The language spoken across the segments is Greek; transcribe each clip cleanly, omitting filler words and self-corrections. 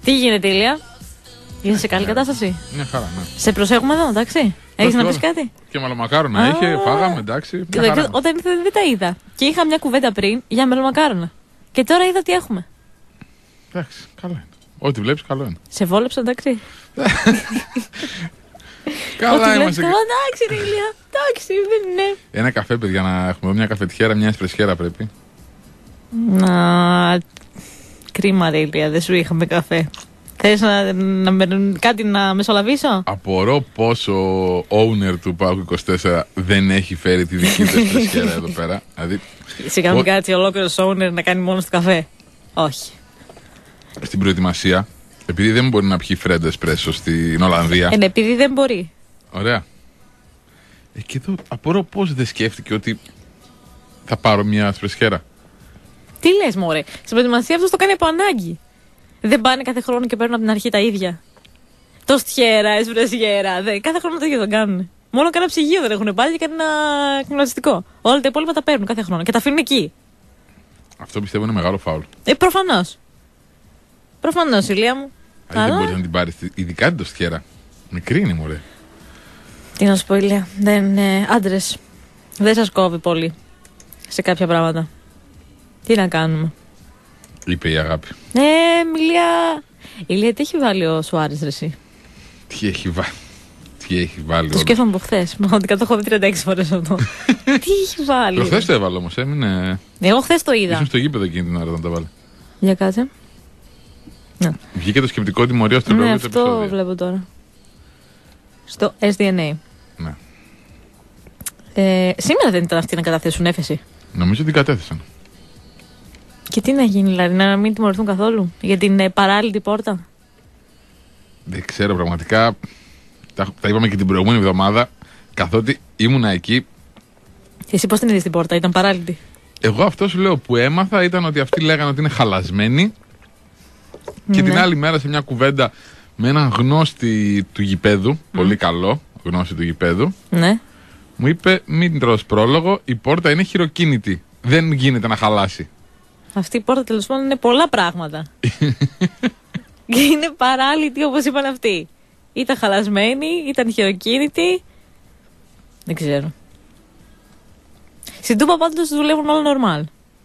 Τι γίνεται, Ηλία? Είσαι σε καλή κατάσταση? Μια χαρά, ναι. Σε προσέχουμε εδώ, εντάξει. Έχεις να πεις κάτι? Και μελομακάρονα είχε, φάγαμε, εντάξει. Όταν ήρθα δεν τα είδα. Και είχα μια κουβέντα πριν για μελομακάρονα. Και τώρα είδα τι έχουμε. Εντάξει, καλό είναι. Ό,τι βλέπεις, καλό είναι. Σε βόλεψα, εντάξει. Καλά είμαστε. Εντάξει, ρε Ηλία. Εντάξει, δεν είναι. Ένα καφέ, παιδιά, να έχουμε μια καφετιέρα, μια εσπρεσιέρα πρέπει. Κρίμα, ρε Ηλία, δεν σου είχαμε καφέ. Θες κάτι να μεσολαβήσω? Απορώ πόσο owner του ΠΑΟΚ 24 δεν έχει φέρει τη δική του εσπρεσιέρα εδώ πέρα. Δηλαδή, σιγά μην κάτσει ολόκληρος owner να κάνει μόνο στο καφέ. Όχι. Στην προετοιμασία, επειδή δεν μπορεί να πιει φρέντο εσπρέσο στην Ολλανδία. Επειδή δεν μπορεί. Ωραία. Και εδώ απορώ πώς δεν σκέφτηκε ότι θα πάρω μια εσπρεσιέρα. Τι λες, μωρέ? Στην προετοιμασία αυτό το κάνει από ανάγκη. Δεν πάνε κάθε χρόνο και παίρνουν από την αρχή τα ίδια. Το στιέρα, εσπρεσιέρα. Κάθε χρόνο το ίδιο δεν κάνουν. Μόνο κανένα ψυγείο δεν έχουν πάρει και κανένα κλιματιστικό. Όλα τα υπόλοιπα τα παίρνουν κάθε χρόνο και τα αφήνουν εκεί. Αυτό πιστεύω είναι μεγάλο φάουλ. Προφανώς. Προφανώς, Ηλία μου. Δεν μπορεί να την πάρει, ειδικά την τοστιέρα. Μικρή είναι, μωρέ. Τι να σου πω, Ηλία. Άντρες, δεν σας κόβει πολύ σε κάποια πράγματα. Τι να κάνουμε? Είπε η αγάπη. Ηλία, τι έχει βάλει ο Σουάρες, ρε εσύ? Τι έχει βάλει. Το σκέφτομαι από χθες. Πραγματικά το έχω δει 36 φορές αυτό. Τι έχει βάλει? Προχθές το έβαλε όμως, έμεινε. Εγώ χθες το είδα. Ήσουν στο γήπεδο εκείνη την ώρα να τα βάλει. Για κάτσε. Βγήκε το σκεπτικό τιμωρία στο λόγο του επεισόδιο. Αυτό βλέπω τώρα. Στο SDNA. Ναι. Σήμερα δεν ήταν αυτοί να καταθέσουν έφεση? Νομίζω ότι κατέθεσαν. Και τι να γίνει, δηλαδή, να μην τιμωρηθούν καθόλου για την παράλληλη πόρτα? Δεν ξέρω πραγματικά. Τα είπαμε και την προηγούμενη εβδομάδα, καθότι ήμουνα εκεί. Εσύ πώς την είδες την πόρτα, ήταν παράλληλη? Εγώ αυτό σου λέω που έμαθα ήταν ότι αυτοί λέγανε ότι είναι χαλασμένοι. Και την άλλη μέρα σε μια κουβέντα με έναν γνώστη του γηπέδου, πολύ καλό γνώστη του γηπέδου, μου είπε: μην τρως πρόλογο, η πόρτα είναι χειροκίνητη. Δεν γίνεται να χαλάσει. Αυτή η πόρτα τέλος πάντων είναι πολλά πράγματα. Και είναι παράλληλη όπως είπαν αυτοί. Ήταν χαλασμένη, ήταν χειροκίνητη. Δεν ξέρω. Στην Τούμπα πάντως δουλεύουν όλα νορμάλ.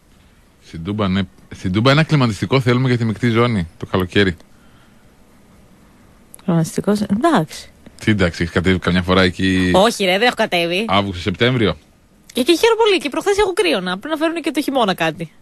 Στην Τούμπα ένα κλιματιστικό θέλουμε για τη μεικτή ζώνη το καλοκαίρι. Κλιματιστικό, εντάξει. Τι εντάξει, έχει κατέβει καμιά φορά εκεί? Όχι, ρε, δεν έχω κατέβει. Αύγουστο, Σεπτέμβριο. Και χαίρομαι πολύ. Και προχθές έχω κρύωνα. Πρέπει να φέρουν και το χειμώνα κάτι.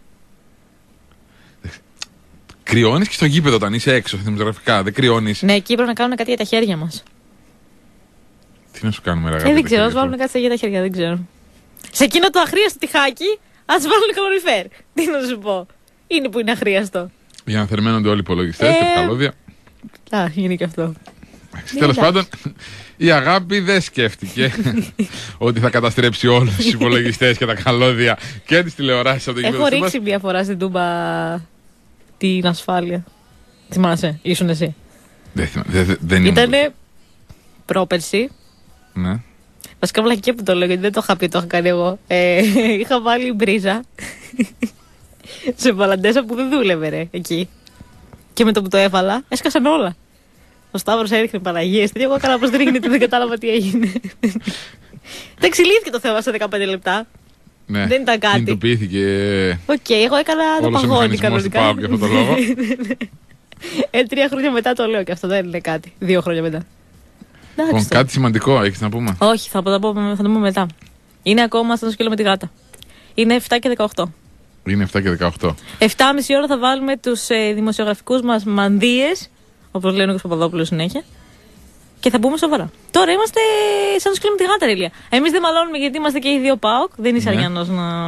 Κρυώνεις και στο γήπεδο όταν είσαι έξω, δημοσιογραφικά. Δεν κρυώνεις? Ναι, εκεί πρέπει να κάνουν κάτι για τα χέρια μας. Τι να σου κάνουμε, αγάπη? Δεν ξέρω, ας βάλουν κάτι για τα χέρια, δεν ξέρω. Σε εκείνο το αχρίαστο τυχάκι, ας βάλουν καλοριφέρ. Τι να σου πω. Είναι που είναι αχρίαστο. Για να θερμαίνονται όλοι οι υπολογιστές και τα καλώδια. Είναι και αυτό. Τέλος πάντων, η αγάπη δεν σκέφτηκε ότι θα καταστρέψει όλους τους υπολογιστές και τα καλώδια και τις τηλεοράσεις από το γήπεδο. Έχω ρίξει μια φορά στην Τούμπα την ασφάλεια. Θυμάσαι, ήσουν εσύ? Δεν ήτανε πρόπερση. Ναι. Βασικά βλακική που το λέω, γιατί δεν το είχα πει, το είχα κάνει εγώ. Είχα βάλει μπρίζα σε βαλαντέσα που δεν δούλευε, ρε, εκεί. Και με το που το έβαλα, έσκασαν όλα. Ο Σταύρος έριχνε Παναγίες, εγώ έκανα πως δεν ρίχνεται, δεν κατάλαβα τι έγινε. Δεν εξηλήθηκε το θέμα σε 15 λεπτά. Ναι, δεν ήταν κάτι. Κινητοποιήθηκε. Εγώ έκανα το παγόνι κανονικά. Για αυτό το λόγο. 3 χρόνια μετά το λέω και αυτό δεν είναι κάτι. 2 χρόνια μετά. Κάτι σημαντικό έχεις να πούμε? Όχι, θα το πούμε μετά. Είναι ακόμα στο σκύλο με τη γάτα. Είναι 7 και 18. Είναι 7 και 18. 7,5 ώρα θα βάλουμε τους δημοσιογραφικούς μας μανδύες, όπως λένε ο κ. Παπαδόπουλος συνέχεια, και θα πούμε σοβαρά. Τώρα είμαστε σαν το σκύλο με τη γάτα, Ηλία. Εμείς δεν μαλώνουμε γιατί είμαστε και οι δύο ΠΑΟΚ. Δεν είσαι αριανός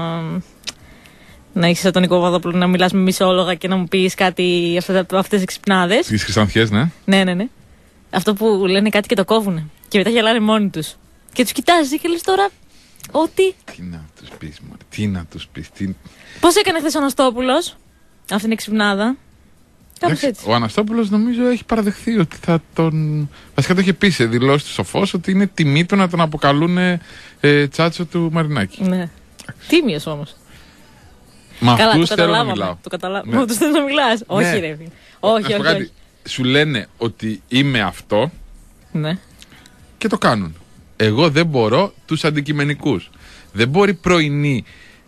να έχεις τον Νικό Παπαδόπουλο να μιλάς με μισόλογα και να μου πεις κάτι αυτές τις ξυπνάδες. Τις χρυσανθιές, ναι. Ναι. Αυτό που λένε κάτι και το κόβουνε. Και μετά γελάνε μόνοι τους. Και τους κοιτάζεις και λες τώρα ότι. Τι να τους πεις, μωρέ, τι να τους πεις. Πώς έκανε χθες ο Αναστόπουλος αυτή την ξυπνάδα? Κάπως έτσι. Ο Αναστόπουλος νομίζω έχει παραδεχθεί ότι θα τον. Βασικά το είχε πει σε δηλώσεις του Σοφός ότι είναι τιμή του να τον αποκαλούν τσάτσο του Μαρινάκη. Ναι. Τίμιος όμως. Μα αυτούς θέλω να μιλάω. Το καταλάβαμε. Με αυτούς θέλω να μιλάς. Όχι, ρε. Όχι. σου λένε ότι είμαι αυτό Ναι. και το κάνουν. Εγώ δεν μπορώ τους αντικειμενικούς. Δεν μπορεί πρωινή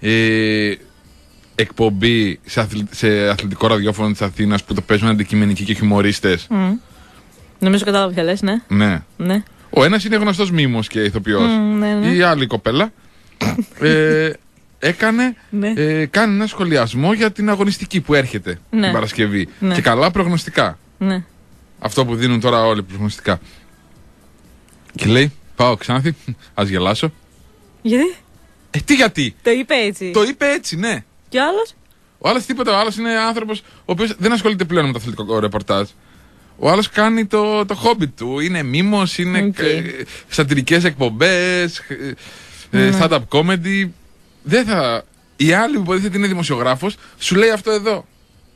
εκπομπή σε αθλητικό ραδιόφωνο της Αθήνας που το παίζουν αντικειμενικοί και χιουμορίστες. Νομίζω κατάλαβα ποια λες, ναι. Ναι. Ο ένας είναι γνωστός μίμος και ηθοποιός. Ναι. Η άλλη κοπέλα κάνει ένα σχολιασμό για την αγωνιστική που έρχεται την Παρασκευή. Και καλά προγνωστικά. Ναι. Αυτό που δίνουν τώρα όλοι προγνωστικά. Και λέει, πάω Ξάνθη, ας γελάσω. Γιατί? Τι γιατί? Το είπε έτσι. Το είπε έτσι, ναι. Και ο άλλος? Ο άλλος τίποτα. Ο άλλος είναι άνθρωπος ο οποίος δεν asχολείται πλέον με το αθλητικό ρεπορτάζ. Ο άλλος κάνει το χόμπι του. Είναι μίμος, είναι σατυρικές εκπομπές, stand-up comedy. Δεν θα... Η άλλη που υποτίθεται είναι δημοσιογράφος σου λέει αυτό εδώ.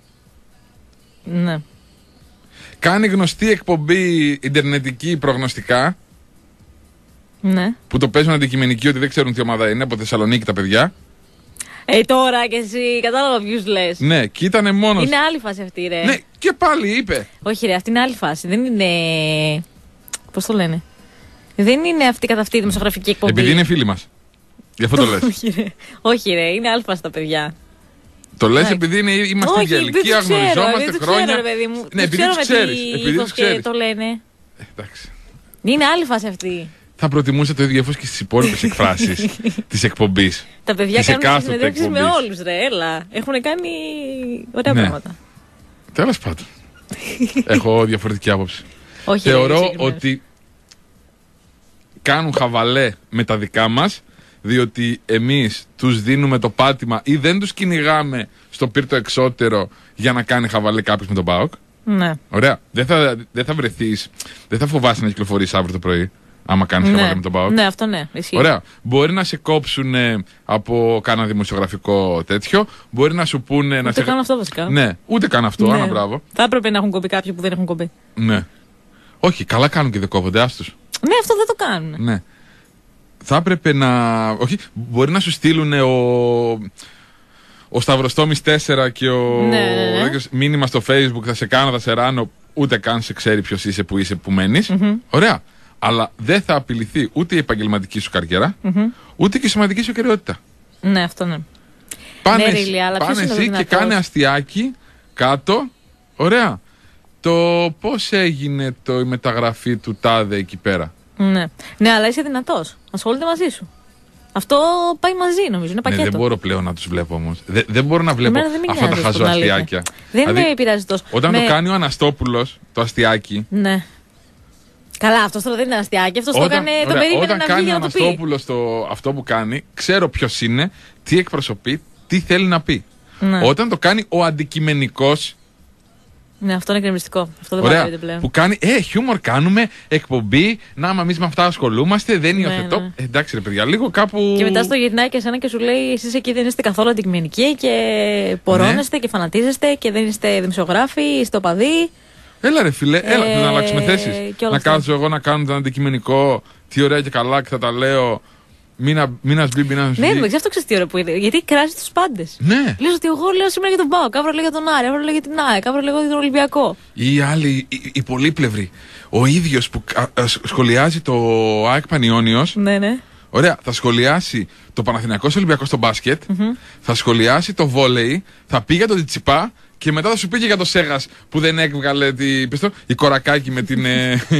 Ναι. Κάνει γνωστή εκπομπή ιντερνετική προγνωστικά. Ναι. Που το παίζουν αντικειμενική ότι δεν ξέρουν τι ομάδα είναι, από Θεσσαλονίκη τα παιδιά. Τώρα κι εσύ, κατάλαβα ποιους λες. Ναι, και ήτανε μόνος. Είναι άλλη φάση αυτή, ρε. Ναι, και πάλι είπε. Όχι, ρε, αυτή είναι άλλη φάση. Δεν είναι. Πώς το λένε? Δεν είναι αυτή καθ' αυτή η δημοσιογραφική εκπομπή. Επειδή είναι φίλοι μας. Γι' αυτό το λες. Όχι, ρε, είναι άλλη φάση τα παιδιά. Το λες επειδή είμαστε ίδια ηλικία, γνωριζόμαστε χρόνια. Ξέρω, ρε, παιδί μου. Ναι, επειδή τους ξέρεις. Επειδή τους ξέρεις. Το λένε. Εντάξει. Είναι άλλη φάση αυτή. Θα προτιμούσα το ίδιο φως και στις υπόλοιπες εκφράσεις της εκπομπής. Τα παιδιά κάνουν συνεντεύξεις με όλους, ρε, έλα. Έχουν κάνει ωραία πράγματα. Τέλος πάντων. Έχω διαφορετική άποψη. Όχι, θεωρώ ότι κάνουν χαβαλέ με τα δικά μας, διότι εμείς τους δίνουμε το πάτημα ή δεν τους κυνηγάμε στο πύρτο εξώτερο για να κάνει χαβαλέ κάποιος με τον ΠΑΟΚ. Ναι. Ωραία. Δεν θα βρεθείς, δεν θα φοβάσαι να κυκλοφορείς αύριο το πρωί, άμα κάνεις χαβαλέ με τον ΠΑΟΚ. Ναι, αυτό ναι. Ισχύει. Ωραία. Μπορεί να σε κόψουν από κάνα δημοσιογραφικό τέτοιο. Μπορεί να σου πούνε. Ούτε καν αυτό βασικά. Ναι, ούτε καν αυτό. Άνα, μπράβο. Θα έπρεπε να έχουν κοπεί κάποιοι που δεν έχουν κοπεί. Ναι. Όχι, καλά κάνουν και δεν κόβονται, άστους. Ναι, αυτό δεν το κάνουν. Ναι. Θα έπρεπε να. Όχι, μπορεί να σου στείλουν ο Σταυροστόμης 4 και μήνυμα στο Facebook, θα σε κάνω, θα σε ράνω. Ούτε καν σε ξέρει ποιος είσαι, που είσαι, που μένεις. Ωραία. Αλλά δεν θα απειληθεί ούτε η επαγγελματική σου καριέρα, ούτε και η σωματική σου κυριότητα. Ναι, αυτό ναι. Πάνε πάνε εσύ και κάνε αστιάκι κάτω. Ωραία. Το πώς έγινε η μεταγραφή του τάδε εκεί πέρα. Ναι, αλλά είσαι δυνατός. Ασχολείται μαζί σου. Αυτό πάει μαζί, νομίζω. Είναι πακέτο. Ναι, δεν μπορώ πλέον να τους βλέπω όμως. Δεν μπορώ να βλέπω αυτά τα χαζοαστιάκια. Δεν με πειράζει τόσο. Όταν το κάνει ο Αναστόπουλος το αστιάκι. Ναι. Καλά, αυτό τώρα δεν είναι αστιάκι. Αυτό το έκανε. Το περίμενε όταν να κάνει βγει ο για να το πει. Αναστόπουλος αυτό που κάνει, ξέρω ποιος είναι, τι εκπροσωπεί, τι θέλει να πει. Ναι. Όταν το κάνει ο αντικειμενικός. Ναι, αυτό είναι κρεμιστικό. Αυτό δεν ωραία, πλέον. που κάνει, χιούμορ κάνουμε, εκπομπή, να άμα εμείς με αυτά ασχολούμαστε, δεν υιοθετώ. Ναι. Εντάξει ρε παιδιά, λίγο κάπου. Και μετά στο γυρνάει και εσένα και σου λέει, εσείς εκεί δεν είστε καθόλου αντικειμενικοί και πορώνεστε και φανατίζεστε και δεν είστε δημοσιογράφοι, είστε οπαδοί. Έλα ρε φίλε, έλα, να αλλάξουμε θέσεις. Να κάτσω εγώ να κάνω τον αντικειμενικό, τι ωραία και καλά και θα τα λέω. Μήνας μπει. Ναι, δεν αυτό ξέρει τι ώρα που είναι. Γιατί κράζει τους πάντες. Ναι. Λες ότι εγώ λέω σήμερα για τον ΠΑΟΚ, αύριο λέω για τον Άρη, αύριο λέω για την ΑΕΚ, αύριο λέω για τον Ολυμπιακό. Ή άλλοι, οι πολύπλευροι. Ο ίδιος που σχολιάζει το ΑΕΚ Πανιώνιος. Ναι. Ωραία, θα σχολιάσει το Παναθηναϊκός Ολυμπιακός στο μπάσκετ, θα σχολιάσει το βόλεϊ, θα πει για τον Τσιπά. Και μετά θα σου πει και για το Σέγας που δεν έβγαλε η Κορακάκη με την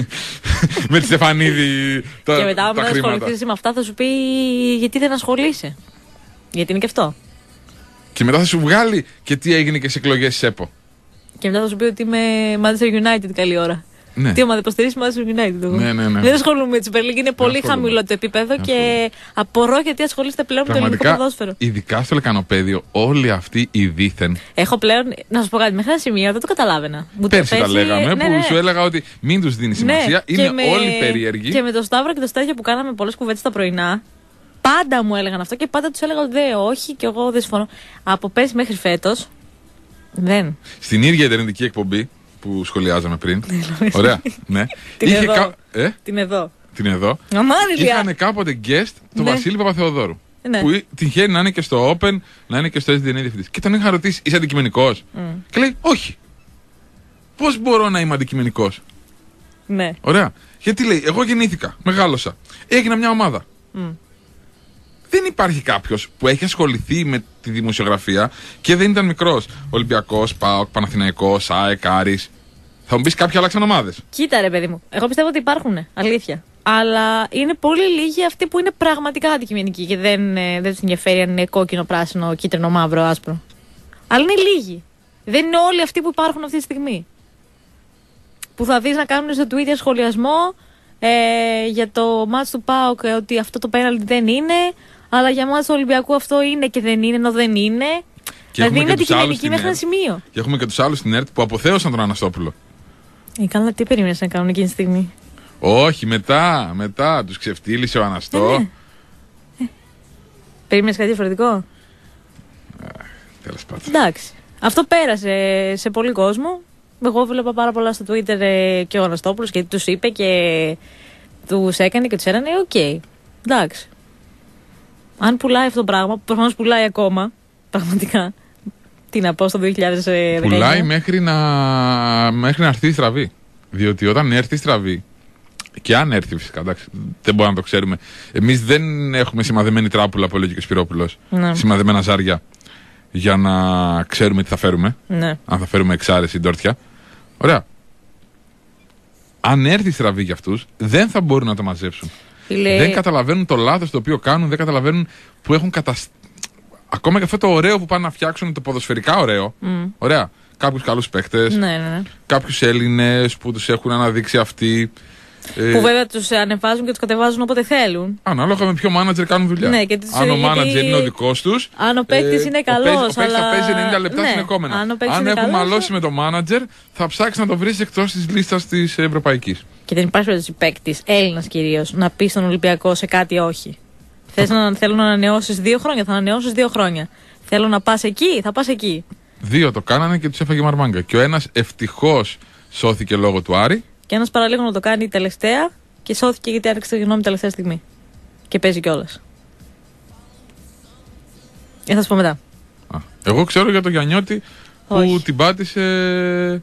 με τη Στεφανίδη τα, και μετά όταν ασχοληθείς με αυτά θα σου πει γιατί δεν ασχολείσαι. Γιατί είναι και αυτό. Και μετά θα σου βγάλει και τι έγινε και σε εκλογές της ΕΠΟ. Και μετά θα σου πει ότι είμαι Manchester United καλή ώρα. Ναι. Τι ομάδα υποστηρίζει Manchester United. Ναι. Δεν ασχολούμαι με τη Super League, είναι πολύ χαμηλό το επίπεδο και απορώ γιατί ασχολείστε πλέον με το ελληνικό ποδόσφαιρο. Ειδικά στο λεκανοπέδιο, όλοι αυτοί οι δίθεν. Έχω πλέον, να σου πω κάτι, μέχρι ένα σημείο δεν το καταλάβαινα. Πέρσι τα λέγαμε, που σου έλεγα ότι μην τους δίνει σημασία, είναι όλοι περίεργοι. Και με το Σταύρο και το Στέργιο που κάναμε πολλές κουβέντες τα πρωινά, πάντα μου έλεγαν αυτό και πάντα τους έλεγα ότι όχι και εγώ δεν συμφωνώ. Από πέρσι μέχρι φέτος δεν. Στην ίδια ιντερνετική εκπομπή που σχολιάζαμε πριν. Ωραία. Ναι. Την εδώ. Είχαν κάποτε guest τον Βασίλη Παπαθεοδόρου. Ναι. Που τυχαίνει να είναι και στο Open, να είναι και στο SDN διευθυντής. Και τον είχα ρωτήσει, είσαι αντικειμενικός? Και λέει, όχι. πώς μπορώ να είμαι αντικειμενικός? Ναι. Ωραία. Γιατί λέει, εγώ γεννήθηκα, μεγάλωσα, έγινα μια ομάδα. Δεν υπάρχει κάποιος που έχει ασχοληθεί με τη δημοσιογραφία και δεν ήταν μικρός. Ολυμπιακός, ΠΑΟΚ, Παναθηναϊκός, ΑΕΚ, Άρης. Θα μου πεις κάποιοι άλλαξαν ομάδες. Κοίτα ρε παιδί μου, εγώ πιστεύω ότι υπάρχουν, αλήθεια. Αλλά είναι πολύ λίγοι αυτοί που είναι πραγματικά αντικειμενικοί και δεν τους ενδιαφέρει αν είναι κόκκινο, πράσινο, κίτρινο, μαύρο, άσπρο. Αλλά είναι λίγοι. Δεν είναι όλοι αυτοί που υπάρχουν αυτή τη στιγμή. Που θα δεις να κάνουν στο Twitter σχολιασμό για το μάτς του ΠΑΟΚ ότι αυτό το πέναλτι δεν είναι, αλλά για μάτς του Ολυμπιακού αυτό είναι και δεν είναι, ενώ δεν είναι. Δηλαδή είναι αντικειμενική μέχρι ένα σημείο. Και έχουμε και τους άλλους στην ΕΡΤ που αποθέωσαν τον Αναστόπουλο. Καλά, τι περίμενες να κάνουν εκείνη τη στιγμή? Όχι, μετά τους ξεφτύλισε ο Αναστό. Περίμενες κάτι διαφορετικό? Τέλος πάντων. Εντάξει. Αυτό πέρασε σε πολύ κόσμο. Εγώ βλέπα πάρα πολλά στο Twitter και ο Αναστόπουλος γιατί τους είπε και τους έκανε και τους έρανε. Οκ. Εντάξει. Αν πουλάει αυτό το πράγμα, που προφανώς πουλάει ακόμα, πραγματικά. Τι να πω στο 2019. Πουλάει μέχρι να έρθει η στραβή. Διότι όταν έρθει η στραβή, και αν έρθει φυσικά, εντάξει, δεν μπορούμε να το ξέρουμε. Εμείς δεν έχουμε σημαδεμένη τράπουλα που έλεγε και ο Σπυρόπουλος. Ναι. Σημαδεμένα ζάρια για να ξέρουμε τι θα φέρουμε. Ναι. Αν θα φέρουμε εξάρες ή ντόρτια. Ωραία. Αν έρθει η στραβή για αυτούς, δεν θα μπορούν να το μαζέψουν. Δεν καταλαβαίνουν το λάθος το οποίο κάνουν, δεν καταλαβαίνουν που έχουν ακόμα και αυτό το ωραίο που πάνε να φτιάξουν, το ποδοσφαιρικά ωραίο. Ωραία. Κάποιους καλούς παίκτες, ναι. Κάποιους Έλληνες που τους έχουν αναδείξει αυτοί. Που βέβαια τους ανεβάζουν και τους κατεβάζουν όποτε θέλουν. Ανάλογα με ποιο μάνατζερ θα ψάξουν. Ναι, αν ο μάνατζερ είναι ο δικός τους. Αν ο παίκτης είναι καλός. Ο παίκτης θα παίζει 90 λεπτά συνεχόμενα. Αν έχουν μαλώσει με το μάνατζερ, θα ψάξει να το βρει εκτός της λίστας της ευρωπαϊκής. Και δεν υπάρχει περίπτωση παίκτης, Έλληνας κυρίως, να πει στον Ολυμπιακό σε κάτι όχι. Θέλω να ανανεώσεις 2 χρόνια, θα ανανεώσεις 2 χρόνια. Θέλω να πας εκεί, θα πας εκεί. 2 το κάνανε και τους έφαγε μαρμάγκα. Και ο ένας ευτυχώς σώθηκε λόγω του Άρη. Και ένας παραλίγο να το κάνει τελευταία και σώθηκε γιατί άρχισε τη γνώμη τελευταία στιγμή. Και παίζει κιόλας. Θα σου πω μετά. Εγώ ξέρω για τον Γιαννιώτη που την πάτησε.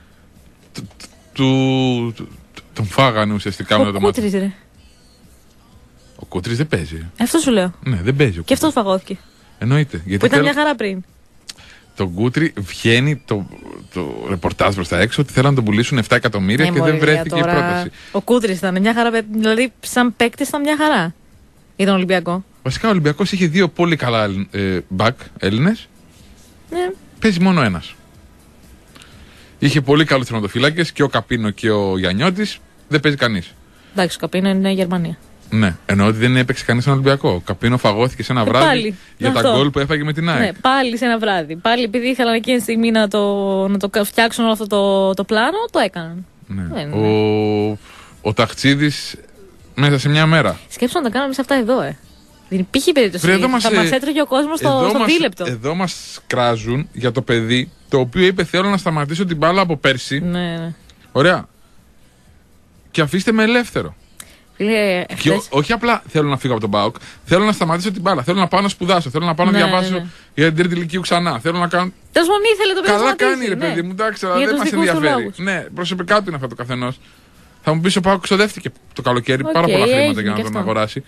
Τον φάγανε ουσιαστικά με το μάτι. Κούτρις, ρε. Ο Κούτρις δεν παίζει. Αυτό σου λέω. Ναι, δεν παίζει. Και αυτός φαγώθηκε. Εννοείται. Που ήταν μια χαρά πριν. Τον Κούτρι βγαίνει το ρεπορτάζ προς τα έξω ότι θέλουν να τον πουλήσουν 7 εκατομμύρια και δεν βρέθηκε η πρόταση. Ο Κούτρις ήταν μια χαρά, δηλαδή σαν παίκτης ήταν μια χαρά για τον Ολυμπιακό. Βασικά ο Ολυμπιακός είχε 2 πολύ καλά back Έλληνες. Ναι. Παίζει μόνο ένας. Είχε πολύ καλούς τερματοφύλακες και ο Καπίνο και ο Γιαννιώτης. Δεν παίζει κανείς. Εντάξει, ο Καπίνο είναι Γερμανία. Ναι, εννοώ ότι δεν έπαιξε κανείς στον Ολυμπιακό. Ο Καπίνο φαγώθηκε σε ένα βράδυ πάλι, για τα γκολ που έφαγε με την ΑΕΚ. Ναι, πάλι σε ένα βράδυ. Πάλι επειδή ήθελαν εκείνη τη στιγμή να το φτιάξουν όλο αυτό το πλάνο, το έκαναν. Ναι. Ο Ταχτσίδης μέσα σε μια μέρα. Σκέψου να τα κάνουμε εμείς αυτά εδώ, Δεν υπήρχε περίπτωση. Θα μας έτρωγε ο κόσμος στο δίλεπτο. Εδώ μας κράζουν για το παιδί το οποίο είπε θέλω να σταματήσω την μπάλα από πέρσι. Ναι. Ωραία. Και αφήστε με ελεύθερο. Και όχι απλά θέλω να φύγω από τον ΠΑΟΚ, θέλω να σταματήσω την μπάλα. Θέλω να πάω να σπουδάσω. Θέλω να πάω να διαβάσω για την τρίτη ηλικίου ξανά. Θέλω να κάνω. Τέλος πάντων, ήθελε το παιδί. Καλά κάνει, ρε παιδί μου, εντάξει, αλλά δεν μας ενδιαφέρει. Ναι, προσωπικά του είναι αυτό το καθενός. Θα μου πει ο ΠΑΟΚ ξοδεύτηκε το καλοκαίρι πάρα πολλά χρήματα για να τον αγοράσει.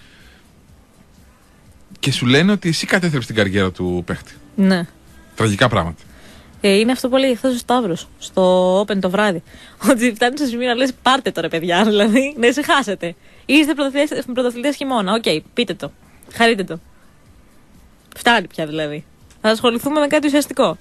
Και σου λένε ότι εσύ κατέθρεψες την καριέρα του παίχτη. Ναι. Τραγικά πράγματα. Είναι αυτό που έλεγε χθες ο Σταύρος στο Open το βράδυ. Ότι φτάνει στο σημείο να λες πάρτε το ρε παιδιά, δηλαδή, να σε χάσετε. Είστε πρωταθλητές χειμώνα. Οκ, πείτε το. Χαρείτε το. Φτάνει πια δηλαδή. Θα ασχοληθούμε με κάτι ουσιαστικό.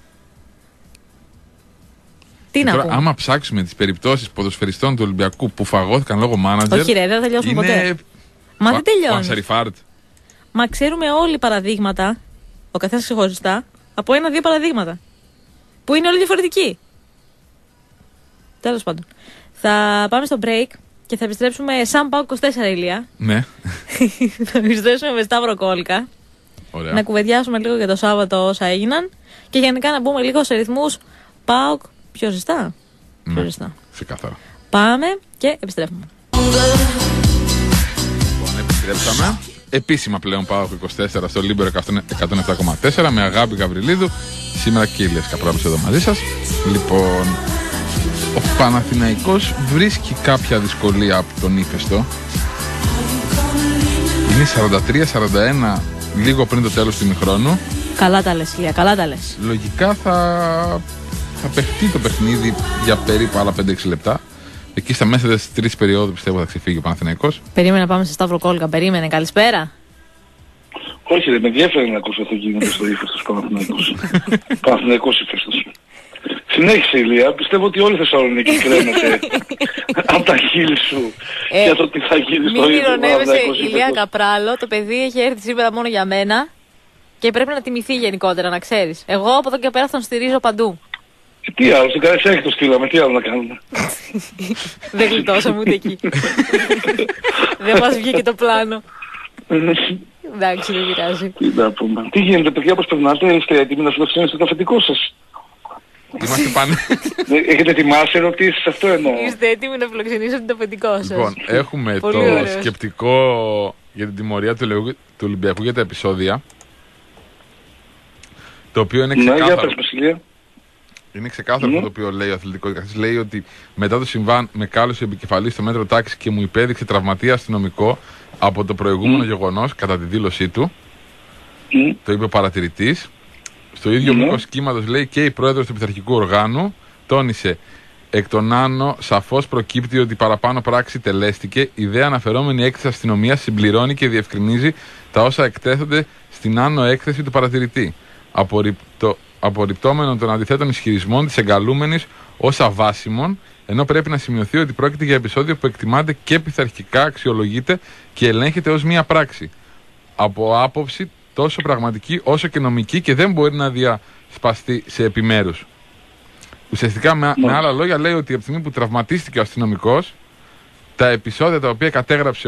Τι να πούμε. Άμα ψάξουμε τις περιπτώσεις ποδοσφαιριστών του Ολυμπιακού που φαγώθηκαν λόγω μάνατζερ. Όχι, ρε, δεν θα τελειώσουμε ποτέ. Μα δεν τελειώνει. Μα ξέρουμε όλοι παραδείγματα, ο καθένας ξεχωριστά, από 1-2 παραδείγματα. Που είναι όλοι διαφορετικοί. Τέλος πάντων. Θα πάμε στο break και θα επιστρέψουμε σαν ΠΑΟΚ 24 Ηλία. Ναι. Θα επιστρέψουμε με Σταύρο Κόλικα. Ωραία. Να κουβεντιάσουμε λίγο για το Σάββατο όσα έγιναν. Και γενικά να μπούμε λίγο σε ρυθμούς ΠΑΟΚ πιο ζεστά. Ναι, πιο ζεστά. Ξεκάθαρα. Πάμε και επιστρέφουμε. Λοιπόν, επιστρέψαμε. Επίσημα πλέον ΠΑΟΚ 24 στο Λίμπερο 107,4 με Αγάπη Γαβριλίδου. Σήμερα και η Ηλίας Καπράβης εδώ μαζί σας. Λοιπόν, Ο Παναθηναϊκός βρίσκει κάποια δυσκολία από τον ύφεστο. Είναι 43-41 λίγο πριν το τέλος του ημιχρόνου. Καλά τα λες, Ηλία, καλά τα λες. Λογικά θα παιχτεί το παιχνίδι για περίπου άλλα 5-6 λεπτά. Εκεί στα μέσα της τρίτης περίοδου πιστεύω θα ξεφύγει ο Παναθηναϊκός. Περίμενε να πάμε σε Σταύρο Κόλκα. Περίμενε, καλησπέρα. Όχι, δεν με ενδιαφέρει να ακούσω αυτό γίνεται στο ύφεστος Παναθηναϊκός. Παναθηναϊκός ύφεστος. Συνέχισε, Ηλία. Πιστεύω ότι όλη η Θεσσαλονίκη κρέμεται από τα χείλη σου για το τι θα γίνει στο ύφεστος. Μην ηρωνεύεσαι, Ηλία Καπράλο. Το παιδί έχει έρθει σήμερα μόνο για μένα και πρέπει να τιμηθεί γενικότερα, να ξέρεις. Εγώ από εδώ και πέρα θα τον στηρίζω παντού. Τι άλλο, στην Καραϊσκάκη το στείλαμε, τι άλλο να κάνουμε. Δεν γλιτώσαμε ούτε εκεί. Δεν μας βγήκε το πλάνο. Εντάξει, δεν πειράζει. Τι να πούμε. Τι γίνεται, παιδιά, πώς περνάτε, είστε έτοιμοι να φιλοξενήσετε το αφεντικό σας? Είμαστε πάνε. Έχετε ετοιμάσει ερωτήσεις, αυτό εννοώ. Είστε έτοιμοι να φιλοξενήσετε το αφεντικό σας? Λοιπόν, έχουμε Πολύ το ωραίος. σκεπτικό για την τιμωρία του Ολυμπιακού για τα επεισόδια. Το οποίο είναι Ναι, για ξεκάθαρο. πες μας, Ηλία. Είναι ξεκάθαρο αυτό το οποίο λέει ο αθλητικός δικαστής. Λέει ότι μετά το συμβάν με κάλωσε επικεφαλής στο μέτρο τάξης και μου υπέδειξε τραυματία αστυνομικό από το προηγούμενο γεγονός κατά τη δήλωσή του. Το είπε ο παρατηρητής. Στο ίδιο μήκος κύματος λέει και η πρόεδρος του πειθαρχικού οργάνου τόνισε: εκ των άνω σαφώς προκύπτει ότι παραπάνω πράξη τελέστηκε. Η δε αναφερόμενη έκθεση αστυνομίας συμπληρώνει και διευκρινίζει τα όσα εκτέθονται στην άνω έκθεση του παρατηρητή. Απορριπτόμενων των αντιθέτων ισχυρισμών της εγκαλούμενης ως αβάσιμων, ενώ πρέπει να σημειωθεί ότι πρόκειται για επεισόδιο που εκτιμάται και πειθαρχικά αξιολογείται και ελέγχεται ως μία πράξη. Από άποψη τόσο πραγματική όσο και νομική και δεν μπορεί να διασπαστεί σε επιμέρους. Ουσιαστικά με άλλα λόγια λέει ότι από τη στιγμή που τραυματίστηκε ο αστυνομικός, τα επεισόδια τα οποία κατέγραψε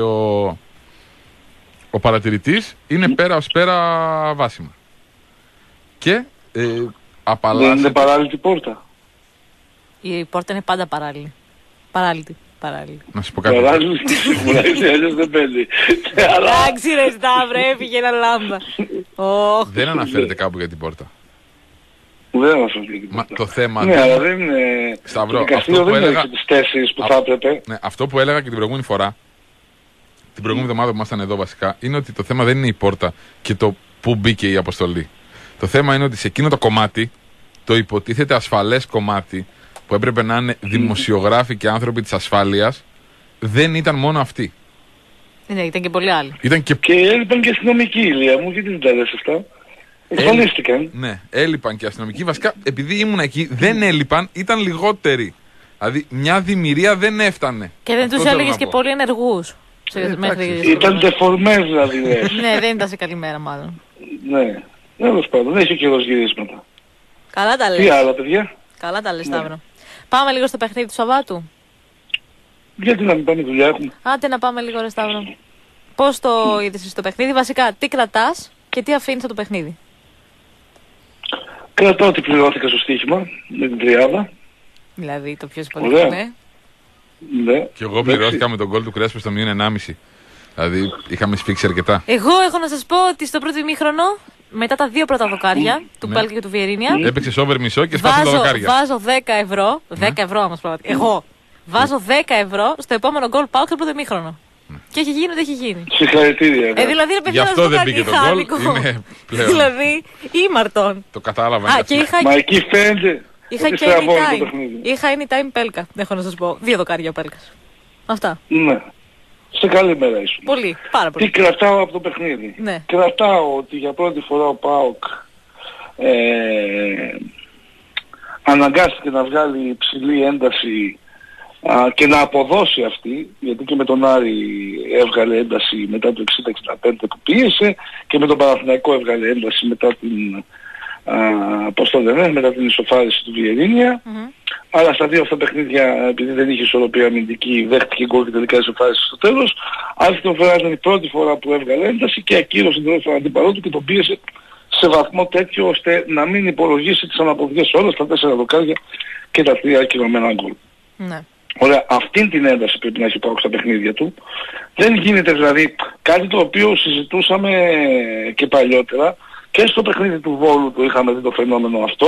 ο παρατηρητής είναι πέρα ως πέρα βάσιμα. Και απαλλάσσεται. Δεν είναι παράλληλη πόρτα. Η πόρτα είναι πάντα παράλληλη. Παράλληλη. Να σου πω κάτι. Παράλληλη σίγουρα, αλλιώς δεν παίζει. Εντάξει ρε Σταύρε, έφυγε ένα λάμπα. Δεν αναφέρεται κάπου για την πόρτα. Δεν αναφέρεται. Μα το θέμα Ναι, αλλά δεν είναι... Σταύρο, το δικαστήριο αυτό που δεν έλεγα... έχει τις θέσεις που θα έπρεπε. Ναι, αυτό που έλεγα και την προηγούμενη φορά, την προηγούμενη εβδομάδα που ήμασταν εδώ βασικά, είναι ότι το θέμα δεν είναι η πόρτα και το που μπήκε η αποστολή. Το θέμα είναι ότι σε εκείνο το κομμάτι, το υποτίθεται ασφαλές κομμάτι, που έπρεπε να είναι δημοσιογράφοι και άνθρωποι της ασφάλειας, δεν ήταν μόνο αυτοί. Ναι, ήταν και πολλοί άλλοι. Ήταν και... Και έλειπαν και αστυνομικοί, Ηλία μου, γιατί δεν τα λες αυτά. Εξαφανίστηκαν. Ναι, έλειπαν και αστυνομικοί. Βασικά, επειδή ήμουν εκεί, δεν έλειπαν, ήταν λιγότεροι. Δηλαδή, μια δημιουργία δεν έφτανε. Και δεν Αυτό τους θέλω έλεγες να και πω. πολύ ενεργούς. Ήταν τεφορμές δηλαδή, λες. Ναι, δεν ήταν σε καλή μέρα μάλλον. Ναι. Τέλος πάντων, δεν έχει καιρός γυρίσματα. Καλά τα Τι λες. άλλα, παιδιά? Καλά τα λες, Σταύρο. Πάμε λίγο στο παιχνίδι του Σαββάτου. Γιατί να μην πάμε δουλειά έχουμε. Άντε να πάμε λίγο ρε Σταύρο. Πώς το είδες στο παιχνίδι, βασικά τι κρατάς και τι αφήνεις από το παιχνίδι? Κρατάω ότι πληρώθηκα στο στοίχημα με την τριάδα. Δηλαδή το πιο σημαντικό, Ωραία. ναι. Ναι. Και εγώ πληρώθηκα με τον γκολ του Κρέσπο στο μείον 1,5. Δηλαδή, είχαμε σφίξει αρκετά. Εγώ έχω να σας πω ότι στο πρώτο ημίχρονο, μετά τα δύο πρώτα δοκάρια, του Πέλκα και του Βιερίνια, Έπαιξε over μισό και σπάσαν τα δοκάρια. βάζω 10 ευρώ, 10 ευρώ όμως πραγματικά, εγώ, βάζω 10 ευρώ στο επόμενο γκολ πάω στο πρώτο ημίχρονο. Και έχει γίνει ό,τι έχει γίνει. Συγχαρητήρια. Ναι. Δηλαδή ρε Γι' παιδιά, να αυτό σας πω δεν κάτι, μπήκε το είχα γκολ. άδικο. Είναι πλέον. Δηλαδή, ήμαρτον. Το κατάλαβα. Α, είναι και αυτό. Μα εκεί φαίνεται είχα ότι και στραβώνει το anytime. παιχνίδι. Είχα anytime Πέλκα, έχω να σας πω. 2 δοκάρια ο Πέλκας. Αυτά. Ναι. Σε καλή μέρα ήσουν. Πολύ, πάρα πολύ. Τι κρατάω από το παιχνίδι? Ναι. Κρατάω ότι για πρώτη φορά ο ΠΑΟΚ αναγκάστηκε να βγάλει υψηλή ένταση και να αποδώσει αυτή, γιατί και με τον Άρη έβγαλε ένταση μετά το 60-65 που πίεσε και με τον Παναθηναϊκό έβγαλε ένταση μετά την πώς το λένε, μετά την ισοφάριση του Βιερίνια. Αλλά στα δύο αυτά παιχνίδια, επειδή δεν είχε ισορροπία αμυντική, δέχτηκε γκολ και τελικά ισοφάρισε στο τέλος. Αυτή την φορά ήταν η πρώτη φορά που έβγαλε ένταση και ακύρωσε τον αντίπαλό του και τον πίεσε σε βαθμό τέτοιο ώστε να μην υπολογίσει τις αναποδιές όλες τα 4 δοκάρια και τα 3 ακυρωμένα γκολ. Ναι. Ωραία, αυτήν την ένταση πρέπει να έχει πάω στα παιχνίδια του. Δεν γίνεται δηλαδή κάτι το οποίο συζητούσαμε και παλιότερα και στο παιχνίδι του Βόλου το είχαμε δει το φαινόμενο αυτό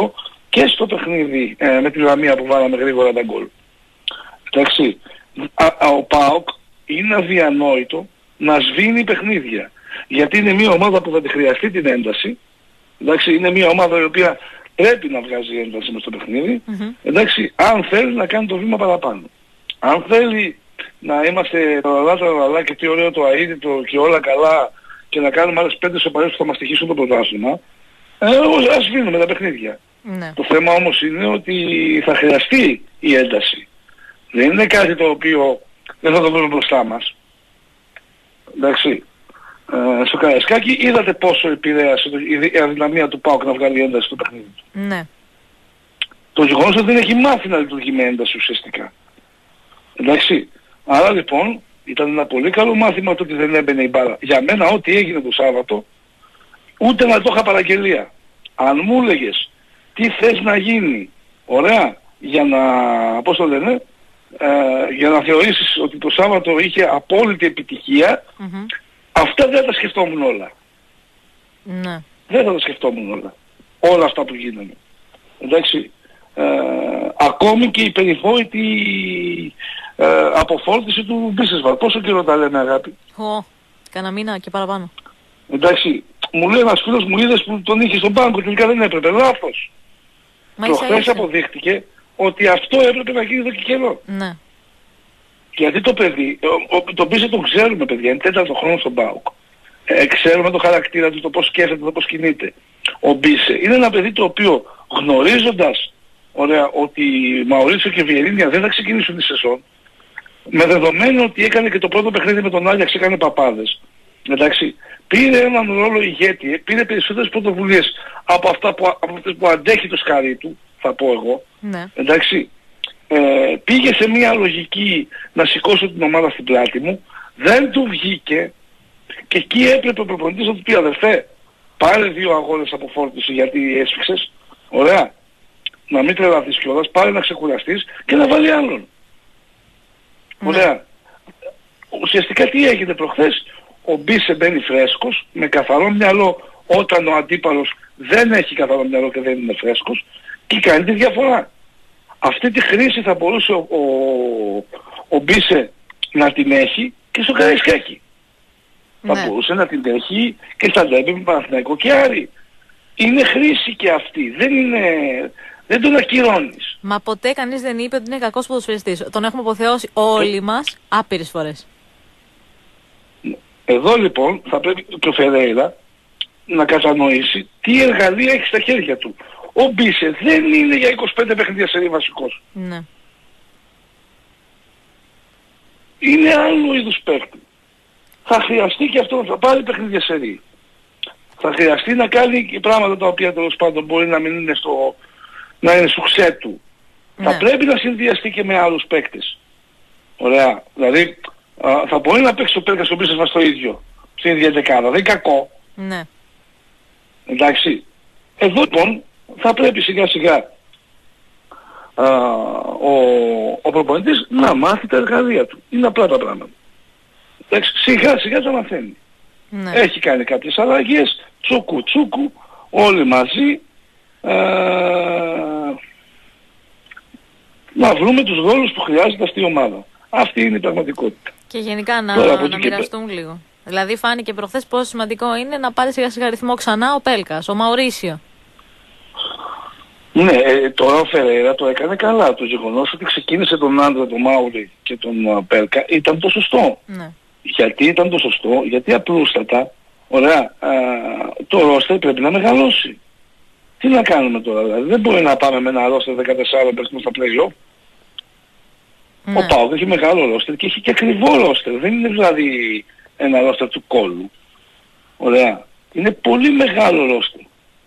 και στο παιχνίδι με τη Λαμία που βάλαμε γρήγορα τα γκολ. Εντάξει, ο ΠΑΟΚ είναι αδιανόητο να σβήνει παιχνίδια. Γιατί είναι μια ομάδα που θα τη χρειαστεί την ένταση. Εντάξει, είναι μια ομάδα η οποία πρέπει να βγάζει ένταση μες στο παιχνίδι. Εντάξει, αν θέλει να κάνει το βήμα παραπάνω. Αν θέλει να είμαστε τραλά και τι ωραίο το αείδητο και όλα καλά και να κάνουμε άλλες 5 σοπαρές που θα μας τυχήσουν το πρωτάθλημα, ας σβήνουμε τα παιχνίδια. Ναι. Το θέμα όμως είναι ότι θα χρειαστεί η ένταση. Δεν είναι κάτι το οποίο δεν θα το βρούμε μπροστά μας. Εντάξει. Στο Καραϊσκάκι είδατε πόσο επηρέασε η αδυναμία του ΠΑΟΚ να βγάλει ένταση στο παιχνίδι του. Ναι. Το γεγονός ότι δεν έχει μάθει να λειτουργεί με ένταση ουσιαστικά. Εντάξει. Άρα λοιπόν ήταν ένα πολύ καλό μάθημα το ότι δεν έμπαινε η μπάλα. Για μένα ό,τι έγινε το Σάββατο, ούτε να το είχα παραγγελία. Αν μου έλεγες τι θες να γίνει, ωραία, για να, πώς το λένε, για να θεωρήσεις ότι το Σάββατο είχε απόλυτη επιτυχία, αυτά δεν τα σκεφτόμουν όλα. Ναι. Δεν θα τα σκεφτόμουν όλα. Όλα αυτά που γίνανε. Εντάξει, ακόμη και η περιφόρητη αποφόρτιση του Μπίσεσβαρ. Πόσο καιρό τα λέμε, αγάπη? Κάνα μήνα και παραπάνω. Εντάξει, μου λέει ένας φίλος μου, είδες που τον είχε στον πάγκο, τελικά δεν έπρεπε. Λάθος. Προχθές αποδείχτηκε ότι αυτό έπρεπε να γίνει εδώ και καιρό. Ναι. Γιατί το παιδί, το Μπίσε το ξέρουμε παιδιά, είναι 4ο χρόνο στον ΠΑΟΚ. Ξέρουμε το χαρακτήρα του, το πώς σκέφτεται, το πώς κινείται. Ο Μπίσε είναι ένα παιδί το οποίο γνωρίζοντας, ωραία, ότι Μαουρίσιο και Βιερίνια δεν θα ξεκινήσουν τη σεζόν, με δεδομένο ότι έκανε και το πρώτο παιχνίδι με τον Άγιαξ, έκανε παπάδες. Εντάξει, πήρε έναν ρόλο ηγέτη, πήρε περισσότερες πρωτοβουλίες από αυτές που αντέχει το σκάρι του, θα πω εγώ. Ναι. Εντάξει, πήγε σε μια λογική να σηκώσω την ομάδα στην πλάτη μου, δεν του βγήκε και εκεί έπρεπε ο προπονητής να του πει, αδερφέ, πάρε 2 αγώνες από φόρτιση γιατί έσφιξες, ωραία, να μην τρελαθείς κιόλας, πάρε να ξεκουραστείς και να βάλει άλλον. Ωραία. Ουσιαστικά τι έγινε προχθές? Ο Μπίσε μπαίνει φρέσκος, με καθαρό μυαλό, όταν ο αντίπαλος δεν έχει καθαρό μυαλό και δεν είναι φρέσκος, και κάνει τη διαφορά. Αυτή τη χρήση θα μπορούσε ο Μπίσε να την έχει και στο Καραϊσκάκι. Ναι. Θα μπορούσε να την έχει και στα ντέρμπι με Παναθηναϊκό και Άρη. Είναι χρήση και αυτή. Δεν τον ακυρώνεις. Μα ποτέ κανείς δεν είπε ότι είναι κακός ποδοσφαιριστής. Τον έχουμε αποθεώσει όλοι μας άπειρες φορές. Εδώ λοιπόν θα πρέπει και ο Φερέιρα να κατανοήσει τι εργαλεία έχει στα χέρια του. Ο Μπίσε δεν είναι για 25 παιχνίδια σερί βασικός. Ναι. Είναι άλλου είδους παίκτη. Θα χρειαστεί και αυτό να πάρει παιχνίδια σερί. Θα χρειαστεί να κάνει και πράγματα τα οποία τέλος πάντων μπορεί να μην είναι να είναι στο ξέ του. Ναι. Θα πρέπει να συνδυαστεί και με άλλους παίκτες. Ωραία. Δηλαδή θα μπορεί να παίξει ο Πέρκας στον Μπίσε μας το ίδιο. Στην ίδια δεκάδα. Δεν είναι κακό. Ναι. Εντάξει. Εδώ λοιπόν θα πρέπει σιγά σιγά ο προπονητής να μάθει τα εργαλεία του. Είναι απλά τα πράγματα. Εντάξει, σιγά σιγά τα μαθαίνει. Ναι. Έχει κάνει κάποιες αλλαγές, τσούκου τσούκου, όλοι μαζί, να βρούμε τους ρόλους που χρειάζεται αυτή η ομάδα. Αυτή είναι η πραγματικότητα. Και γενικά να μοιραστούν λίγο. Δηλαδή φάνηκε προχθές πόσο σημαντικό είναι να πάρει σιγά σιγά ρυθμό ξανά ο Πέλκας, ο Μαουρίσιο. Ναι, τώρα ο Φερέιρα το έκανε καλά. Το γεγονός ότι ξεκίνησε τον άντρα, τον Μάουρι και τον Πέλκα ήταν το σωστό. Ναι. Γιατί ήταν το σωστό? Γιατί απλούστατα, ωραία, το ρόστερ πρέπει να μεγαλώσει. Τι να κάνουμε τώρα, δηλαδή δεν μπορεί να πάμε με ένα ρόστερ 14 παίρνουμε στα play-off. Ναι. Ο ΠΑΟΚ έχει μεγάλο ρόστερ και έχει και ακριβό ρόστερ. Δεν είναι δηλαδή ένα ρόστερ του κόλου. Ωραία. Είναι πολύ μεγάλο ρόστερ.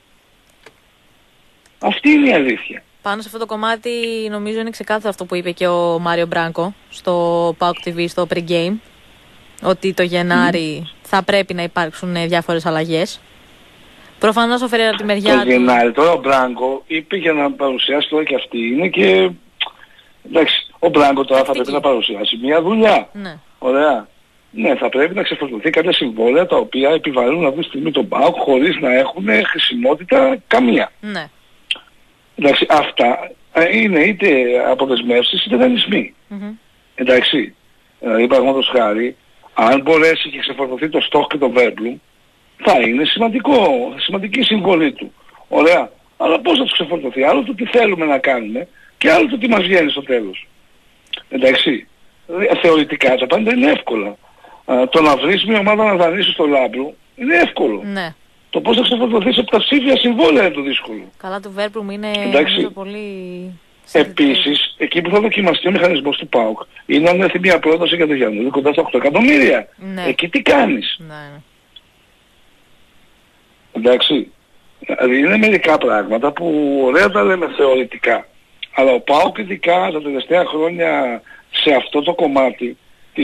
Αυτή είναι η αλήθεια. Πάνω σε αυτό το κομμάτι νομίζω είναι ξεκάθαρο αυτό που είπε και ο Μάριο Μπράνκο στο PAOK TV στο pre-game. Ότι το Γενάρη θα πρέπει να υπάρξουν διάφορες αλλαγές. Προφανώς ο Φερέιρα από τη μεριά του... Το Γενάρη, τώρα ο Μπράνκο είπε για να παρουσιάσει τώρα και αυτή. Είναι και... Εντάξει, ο Μπράνκο τώρα θα πρέπει να παρουσιάσει μια δουλειά. Ναι. Ωραία. Ναι, θα πρέπει να ξεφορτωθεί κάποια συμβόλαια τα οποία επιβαρύνουν αυτή τη στιγμή τον ΠΑΟΚ χωρίς να έχουν χρησιμότητα καμία. Ναι. Εντάξει, αυτά είναι είτε αποδεσμεύσεις είτε δανεισμοί. Εντάξει. Δηλαδή, παραδείγματος χάρη, αν μπορέσει και ξεφορτωθεί το Στοχ και το Βέρμπλουμ, θα είναι σημαντική η συμβολή του. Ωραία. Αλλά πώς θα τους ξεφορτωθεί? Άλλο το τι θέλουμε να κάνουμε και άλλο το τι μας βγαίνει στο τέλος. Εντάξει. Θεωρητικά τα πάντα είναι εύκολα. Το να βρεις μια ομάδα να δανείσεις στο Λάμπρου είναι εύκολο. Ναι. Το πώς θα ξεφορτωθείς από τα ψήφια συμβόλαια είναι το δύσκολο. Καλά, του Βέρμπλουμ είναι πολύ... Επίσης, εκεί που θα δοκιμαστεί ο μηχανισμός του ΠΑΟΚ είναι αν έρθει μια πρόταση για τον Γιάννη κοντά στα 8 εκατομμύρια. Ναι. Εκεί τι κάνεις? Ναι. Εντάξει. Δηλαδή είναι μερικά πράγματα που ωραία τα λέμε θεωρητικά. Αλλά ο ΠΑΟΚ ειδικά τα τελευταία χρόνια σε αυτό το κομμάτι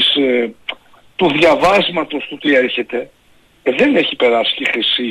του διαβάσματος του τι έρχεται δεν έχει περάσει και χρυσή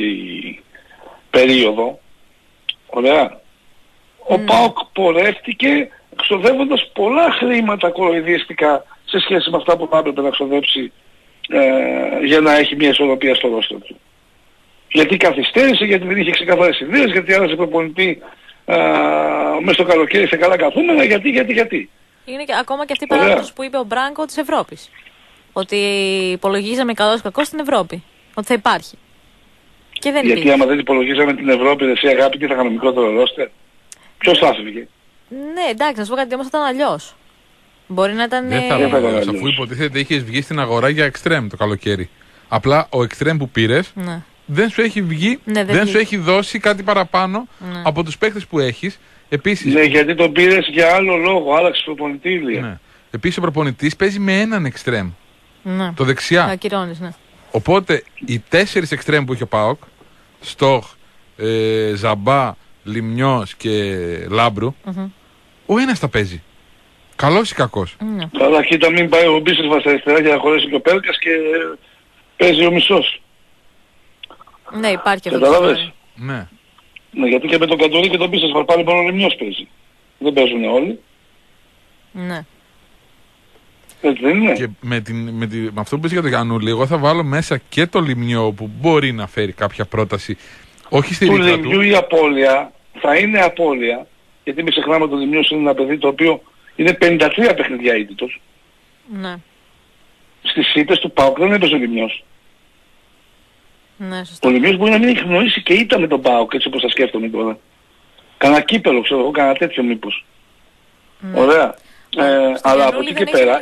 περίοδο. Ωραία. Ο ΠΑΟΚ πορεύτηκε εξοδεύοντας πολλά χρήματα κοροϊδίστικα σε σχέση με αυτά που θα έπρεπε να εξοδέψει για να έχει μια ισορροπία στο ρόστερ του. Γιατί καθυστέρησε, γιατί δεν είχε ξεκαθαρές ιδέες, γιατί άλλαζε προπονητή μέσα στο καλοκαίρι σε καλά καθούμενα, γιατί. Είναι και, ακόμα και αυτή η παράδοση που είπε ο Μπράνκο της Ευρώπης. Ότι υπολογίζαμε καλώς κακό στην Ευρώπη. Ότι θα υπάρχει. Και δεν γιατί άμα δεν υπολογίζαμε την Ευρώπη, εσύ αγάπη, τι θα είχαμε μικρότερο ρόστερ? Ποιος θα έφυγε? Ναι, εντάξει, να σου πω κάτι, όμως θα ήταν αλλιώς. Μπορεί να ήταν... Δεν θα ήταν αλλιώς, αφού υποτίθεται είχες βγει στην αγορά για εξτρέμ το καλοκαίρι. Απλά ο εξτρέμ που πήρες δεν σου έχει βγει, δεν σου έχει δώσει κάτι παραπάνω από τους παίκτες που έχεις. Επίσης... Ναι, γιατί τον πήρες για άλλο λόγο, άλλαξε προπονητή Ηλία. Ναι. Επίσης ο προπονητής παίζει με έναν εξτρέμ. Ναι. Το δεξιά. Ακυρώνεις, ναι. Οπότε οι 4 εξτρέμ που έχει ο ΠΑΟΚ, Στοχ, Ζαμπά, Λιμνιός και Λάμπρου, ο ένας τα παίζει. Καλός ή κακός? Καλά, κοίτα, μην πάει ο Μπίσεσβας στα αριστερά για να χωρέσει και ο Πέλκας και παίζει ο μισός. Ναι, υπάρχει αυτό. Καταλάβες? Ναι. Ναι, γιατί και με τον Καντορί και τον Μπίσεσβας πάλι μόνο ο Λιμνιός παίζει. Δεν παίζουν όλοι. Ναι. Έτσι δεν είναι? Και με αυτό που πες για τον Γιαννούλη, εγώ θα βάλω μέσα και το Λιμνιό που μπορεί να φέρει κάποια πρόταση. Όχι στη ρήτρα του. Του Λιμνιού η απώλεια θα είναι απώλεια, γιατί μην ξεχνάμε ότι ο Λιμνιός είναι ένα παιδί το οποίο είναι 53 παιχνιδιά ήττητος. Ναι. Στις ήττες του ΠΑΟΚ δεν έπαιζε ο Λιμνιός. Ναι, σωστά. Ε, Ο Λιμνιός μπορεί να μην έχει γνωρίσει και ήττα με τον ΠΑΟΚ, έτσι όπως τα σκέφτομαι τώρα. Κανα κύπελο, ξέρω εγώ, κανα τέτοιο μήπως. Ναι. Ωραία. Αλλά από Γιαννούλη εκεί και πέρα...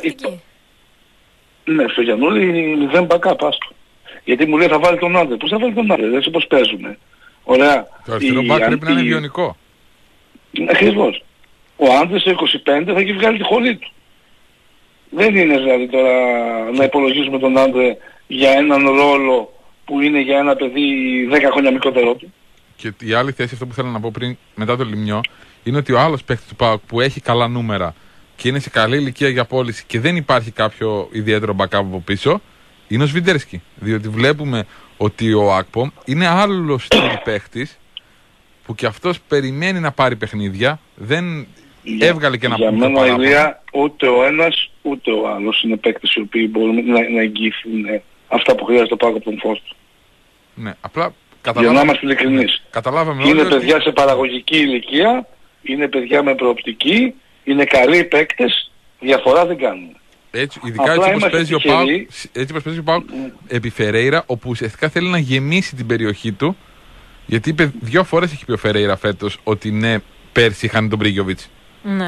Ναι, στο Γιαννούλη δεν backup, άστο. Γιατί μου λέει θα βάλει τον άντρε. Πώς θα βάλει τον άντρε, έτσι όπως παίζουμε. Ωραία. Το αριστερό μπακ πρέπει να είναι βιονικό. Ακριβώς. Ο άντρες στο 25 θα έχει βγάλει τη χολή του. Δεν είναι δηλαδή τώρα να υπολογίζουμε τον άντρε για έναν ρόλο που είναι για ένα παιδί 10 χρόνια μικρότερο του. Και η άλλη θέση, αυτό που θέλω να πω πριν, μετά το Λιμνιό, είναι ότι ο άλλος παίκτης του ΠΑΟΚ που έχει καλά νούμερα και είναι σε καλή ηλικία για πώληση και δεν υπάρχει κάποιο ιδιαίτερο backup από πίσω, είναι ο Σβιντέρσκι. Διότι βλέπουμε ότι ο Ακπομ είναι άλλος στυλ παίκτης που και αυτός περιμένει να πάρει παιχνίδια, δεν έβγαλε και ένα για πούντο μένα Ηλία, ούτε ο ένας ούτε ο άλλος είναι παίκτες οι οποίοι μπορούν να εγγυηθούν αυτά που χρειάζεται το ΠΑΟΚ από τον φως του. Ναι, απλά για να είμαστε ειλικρινείς. Καταλάβαμε είναι όλοι παιδιά ότι... σε παραγωγική ηλικία, είναι παιδιά με προοπτική, είναι καλοί παίκτες, διαφορά δεν κάνουν. Έτσι, ειδικά έτσι όπως παίζει ο ΠΑΟΚ επί Φερέιρα, όπου ουσιαστικά θέλει να γεμίσει την περιοχή του, γιατί είπε 2 φορές έχει πει ο Φερέιρα φέτος ότι ναι, πέρσι είχαν τον Μπρίγιοβιτς. Ναι.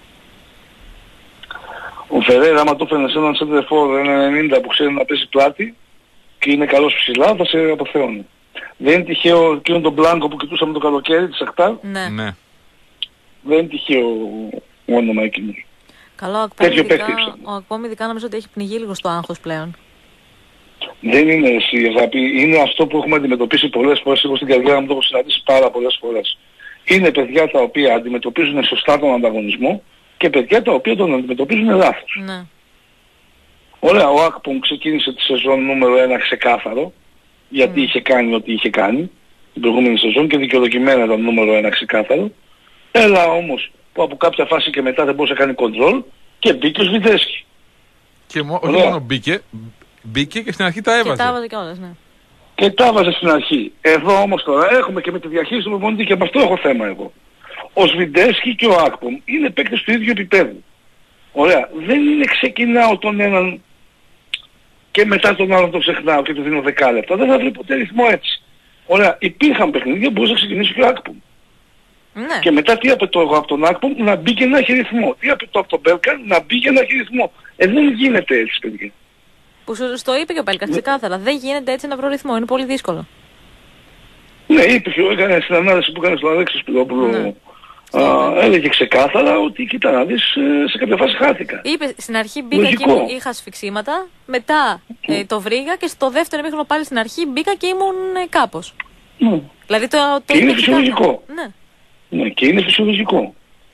Ο Φερέιρα άμα το φαίνεται σε έναν σέντερφορ 1,90 που ξέρει να πέσει πλάτη και είναι καλός ψηλά, θα σε αποθεώνει. Δεν είναι τυχαίο εκείνον τον Μπλάνκο που κοιτούσαμε το καλοκαίρι της Αχτάρ. Ναι. Ναι. Δεν είναι τυχαίο όνομα εκείνο. Καλό, ο Ακπόμ ειδικά νομίζω ότι έχει πνιγεί λίγο στο άγχος πλέον. Δεν είναι εσύ αγάπη, είναι αυτό που έχουμε αντιμετωπίσει πολλές φορές, εγώ στην καριέρα μου το έχω συναντήσει πάρα πολλές φορές. Είναι παιδιά τα οποία αντιμετωπίζουν σωστά τον ανταγωνισμό και παιδιά τα οποία τον αντιμετωπίζουν λάθος. Ναι. Ωραία, ο Ακπομ ξεκίνησε τη σεζόν νούμερο 1 ξεκάθαρο, γιατί είχε κάνει ό,τι είχε κάνει την προηγούμενη σεζόν και δικαιολογημένα ήταν νούμερο 1 ξεκάθαρο. Έλα όμως που από κάποια φάση και μετά δεν μπορούσε να κάνει κοντρόλ και μπήκε ο Σβιντέρσκι. Και όχι μόνο μπήκε και στην αρχή τα έβαζε. Και τα έβαζε κιόλας, ναι. Και τα έβαζε στην αρχή. Εδώ όμως τώρα έχουμε και με τη διαχείριση του προπονητή και με αυτό έχω θέμα εγώ. ο Σβιντέρσκι και ο Ακπομ είναι παίκτες του ίδιου επίπεδου. Ωραία. Δεν είναι ξεκινάω τον έναν και μετά τον άλλον τον ξεχνάω και του δίνω 10 λεπτά. Δεν θα βρει ποτέ ρυθμό έτσι. Ωραία. Υπήρχαν παιχνίδια που μπορούσε να ξεκινήσει και ο Ακπομ. Ναι. Και μετά τι απαιτώ εγώ από τον Ακπομ? Να μπει και να έχει ρυθμό. Τι απαιτώ από τον Μπέλκαν? Να μπει και να έχει ρυθμό. Δεν γίνεται έτσι, παιδιά. Που σου το είπε και ο Πέλκας ξεκάθαρα. Δεν γίνεται έτσι να βρω ρυθμό. Είναι πολύ δύσκολο. Ναι, είπε και έκανε στην ανάλυση που έκανε στον Αλέξη Σπυρόπουλο. Ναι. Έλεγε ξεκάθαρα ότι κοίτα να δεις, σε κάποια φάση χάθηκα. Είπε στην αρχή μπήκα και είχα σφιξίματα, μετά το βρήκα και στο δεύτερο ημίχρονο πάλι στην αρχή μπήκα και ήμουν κάπως. Ναι. Δηλαδή το και είναι φυσιολογικό. Ναι. Ναι, και είναι φυσιολογικό.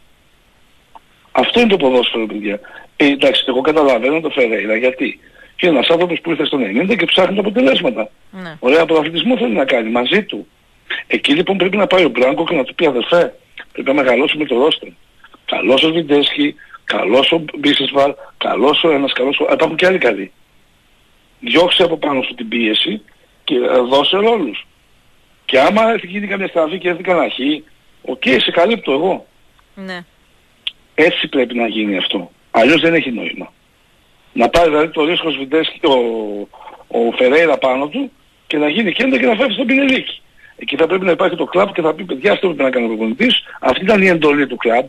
Αυτό είναι το ποδόσφαιρο, παιδιά. Εντάξει, εγώ καταλαβαίνω το Φερέιρα γιατί. Και ένας άνθρωπος που ήρθε στο 90 και ψάχνει τα αποτελέσματα. Ναι. Ωραία, πρωταθλητισμό θέλει να κάνει μαζί του. Εκεί λοιπόν πρέπει να πάει ο Μπράνκο και να του πει αδερφέ, πρέπει να μεγαλώσουμε το ρόστερ. Καλός ο Σβιντέρσκι, καλός ο Μπίσεσβαρ, καλός ο ένας, καλός ο... Υπάρχουν και άλλοι καλοί. Διώξε από πάνω σου την πίεση και δώσε ρόλους. Και άμα γίνει καμιά στραβή και έρθει κανένα χει, οκ, σε καλύπτω εγώ. Ναι. Έτσι πρέπει να γίνει αυτό. Αλλιώς δεν έχει νόημα. Να πάρει δηλαδή το ρίσκο Σβιντέρσκι ο Φερέιρα πάνω του και να γίνει κέντρο και να φεύγει στον Πινελίκη. Εκεί θα πρέπει να υπάρχει το κλαμπ και θα πει παιδιά αυτό πρέπει να κάνει ο προπονητής. Αυτή ήταν η εντολή του κλαμπ.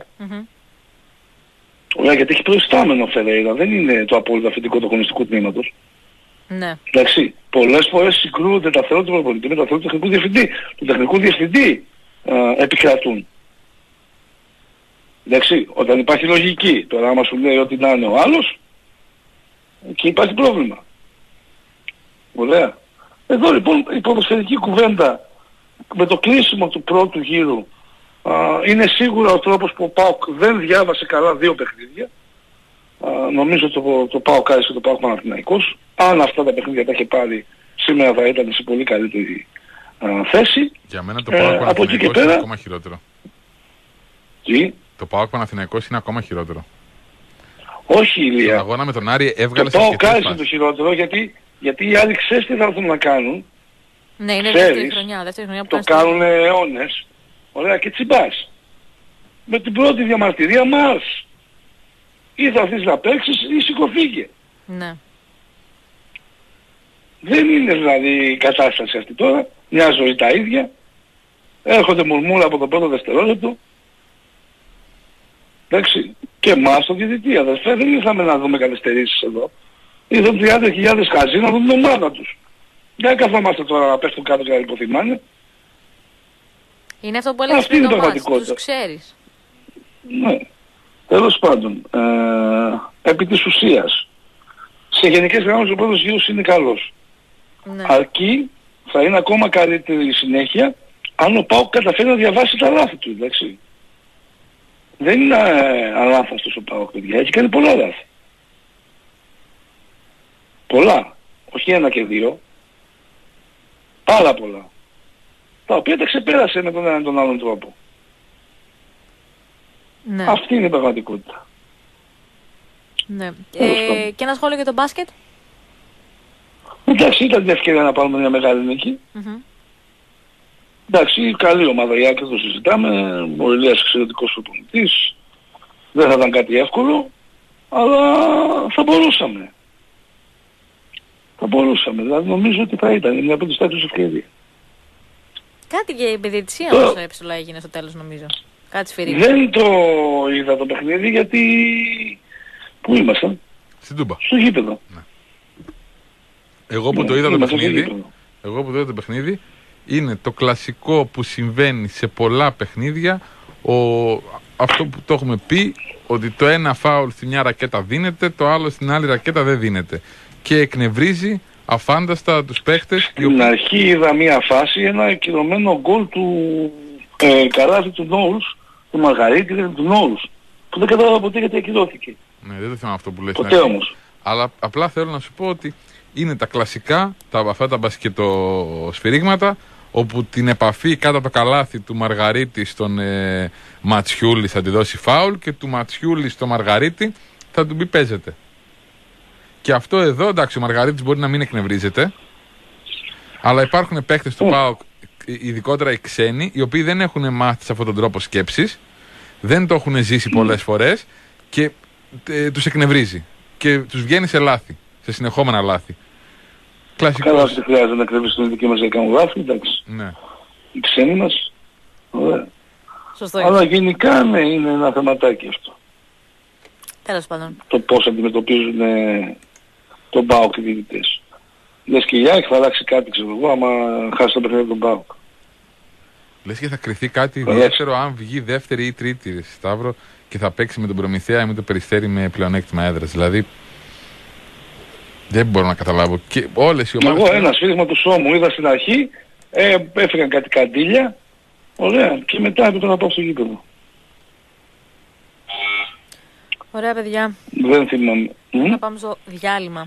Ωραία, γιατί έχει προϊστάμενο ο Φερέιρα. Δεν είναι το απόλυτο αφεντικό του αγωνιστικού τμήματος. Ναι. Εντάξει, πολλές φορές συγκρούονται τα θέλω του προπονητή με τα θέλω του τεχνικού διευθυντή. Του τεχνικού διευθυντή επικρατούν. Εντάξει, όταν υπάρχει λογική, τώρα άμα σου λέει ότι να είναι ο άλλος, εκεί υπάρχει πρόβλημα. Ωραία. Εδώ λοιπόν η ποδοσφαιρική κουβέντα με το κλείσιμο του πρώτου γύρου είναι σίγουρα ο τρόπος που ο ΠΑΟΚ δεν διάβασε καλά δύο παιχνίδια. Νομίζω το ΠΑΟΚ Άρης και το ΠΑΟΚ Παναθηναϊκός. Αν αυτά τα παιχνίδια τα είχε πάρει σήμερα θα ήταν σε πολύ καλύτερη θέση. Για μένα το ΠΑΟΚ Παναθηναϊκός είναι ακόμα χειρότερο. Τι? Το ΠΑΟΚ Παναθηναϊκός είναι ακόμα χειρότερο. Όχι, Ηλία. Στον αγώνα με τον Άρη έβγαλε το ΠΑΟΚ Άρης είναι το χειρότερο γιατί οι άλλοι ξέρεις τι θα έρθουν να κάνουν. Ναι, είναι δεύτερη χρονιά που το κάνουν αιώνες. Ωραία, και τσιμπάς. Με την πρώτη διαμαρτυρία μας. Ή θα έρθεις να παίξεις ή σηκωθήκε. Ναι. Δεν είναι δηλαδή η κατάσταση αυτή τώρα. Μια ζωή τα ίδια. Έρχονται μουρμούρα από το πρώτο δευτερόλεπτο. Εντάξει. Και εμάς το διαιτητή, αδερφέ, δεν ήρθαμε να δούμε καθυστερήσεις εδώ. Ήρθαν 30.000 χαζοί να δουν την ομάδα τους. Δεν καθόμαστε τώρα να πέφτουν κάτω και να υποθυμάνε. Είναι αυτό που έλεγες πριν το μάτς, τους ξέρεις. Ναι. Τέλος πάντων, επί της ουσίας, σε γενικές γραμμές ο πρώτος γύρος είναι καλός. Ναι. Αρκεί θα είναι ακόμα καλύτερη η συνέχεια αν ο ΠΑΟΚ καταφέρει να διαβάσει τα λάθη του, εντάξει. Δεν είναι αλάνθαστος ο ΠΑΟΚ, παιδιά, έχει κάνει πολλά λάθη. Πολλά, όχι ένα και δύο. Πάρα πολλά. Τα οποία τα ξεπέρασε με τον έναν τον άλλον τρόπο. Ναι. Αυτή είναι η πραγματικότητα. Ναι. Και ένα σχόλιο για το μπάσκετ. Εντάξει, ήταν την ευκαιρία να πάρουμε μια μεγάλη νίκη. Εντάξει, καλή ομάδα η Άκρη, το συζητάμε. Ο Ηλίας εξαιρετικός προπονητής. Δεν θα ήταν κάτι εύκολο, αλλά θα μπορούσαμε. Θα μπορούσαμε, δηλαδή νομίζω ότι θα ήταν μια από τις τέτοιες ευκαιρίες. Κάτι και η επιδιτησία όμως έψιλα έγινε στο τέλος νομίζω. Κάτι σφυρί. Δεν το είδα το παιχνίδι γιατί... Πού ήμασταν? Στην Τούμπα. Στο γήπεδο. Ναι. Εγώ που το είδα το παιχνίδι, είναι το κλασικό που συμβαίνει σε πολλά παιχνίδια, αυτό που το έχουμε πει, ότι το ένα φάουλ στη μια ρακέτα δίνεται, το άλλο στην άλλη ρακέτα δεν δίνεται. Και εκνευρίζει αφάνταστα τους παίχτες. Στην αρχή είδα μια φάση, ένα ακυρωμένο γκολ του καράβι του Νόουλς, του Μαργαρίτη του Νόουλς, που δεν κατάλαβα ποτέ γιατί ακυρώθηκε. Ναι, δεν το θυμάμαι αυτό που λες. Ποτέ όμως. Αλλά απλά θέλω να σου πω ότι είναι τα κλασικά, αυτά τα μπασκετοσφυρίγματα, όπου την επαφή κάτω από το καλάθι του Μαργαρίτη στον Ματσιούλη θα τη δώσει φάουλ και του Ματσιούλη στο Μαργαρίτη θα του πει παίζεται. Και αυτό εδώ, εντάξει, ο Μαργαρίτης μπορεί να μην εκνευρίζεται, αλλά υπάρχουν παίκτες του ΠΑΟΚ, ειδικότερα οι ξένοι, οι οποίοι δεν έχουν μάθει σε αυτόν τον τρόπο σκέψης δεν το έχουν ζήσει πολλές φορές και τους εκνευρίζει. Και τους βγαίνει σε λάθη, σε συνεχόμενα λάθη. Κλασικός. Καλά, δεν χρειάζεται να εκνευριστούν οι δικοί μας για να κάνουν λάθη, εντάξει. Ναι. Οι ξένοι μας. Ωραία. Σωστό. Αλλά γενικά ναι, είναι ένα θεματάκι αυτό. Τέλος πάντων. Το πώς αντιμετωπίζουν τον ΠΑΟΚ οι διαιτητές. Λες και η ΑΕΚ θα αλλάξει κάτι, ξέρω εγώ, άμα χάσει το παιχνίδι τον ΠΑΟΚ. Λες και θα κρυθεί κάτι ιδιαίτερο αν βγει δεύτερη ή τρίτη, Σταύρο, και θα παίξει με τον Προμηθέα ή με το Περιστέρι με πλεονέκτημα έδρας. Δηλαδή, δεν μπορώ να καταλάβω. Και όλες οι ομάδες... Εγώ ένα σφύριγμα του Σόμου είδα στην αρχή, έφυγαν κάτι καντήλια, ωραία, και μετά έπρεπε να πάω στο γήπεδο. Ωραία, παιδιά. Δεν θυμάμαι. Θα πάμε στο διάλειμμα.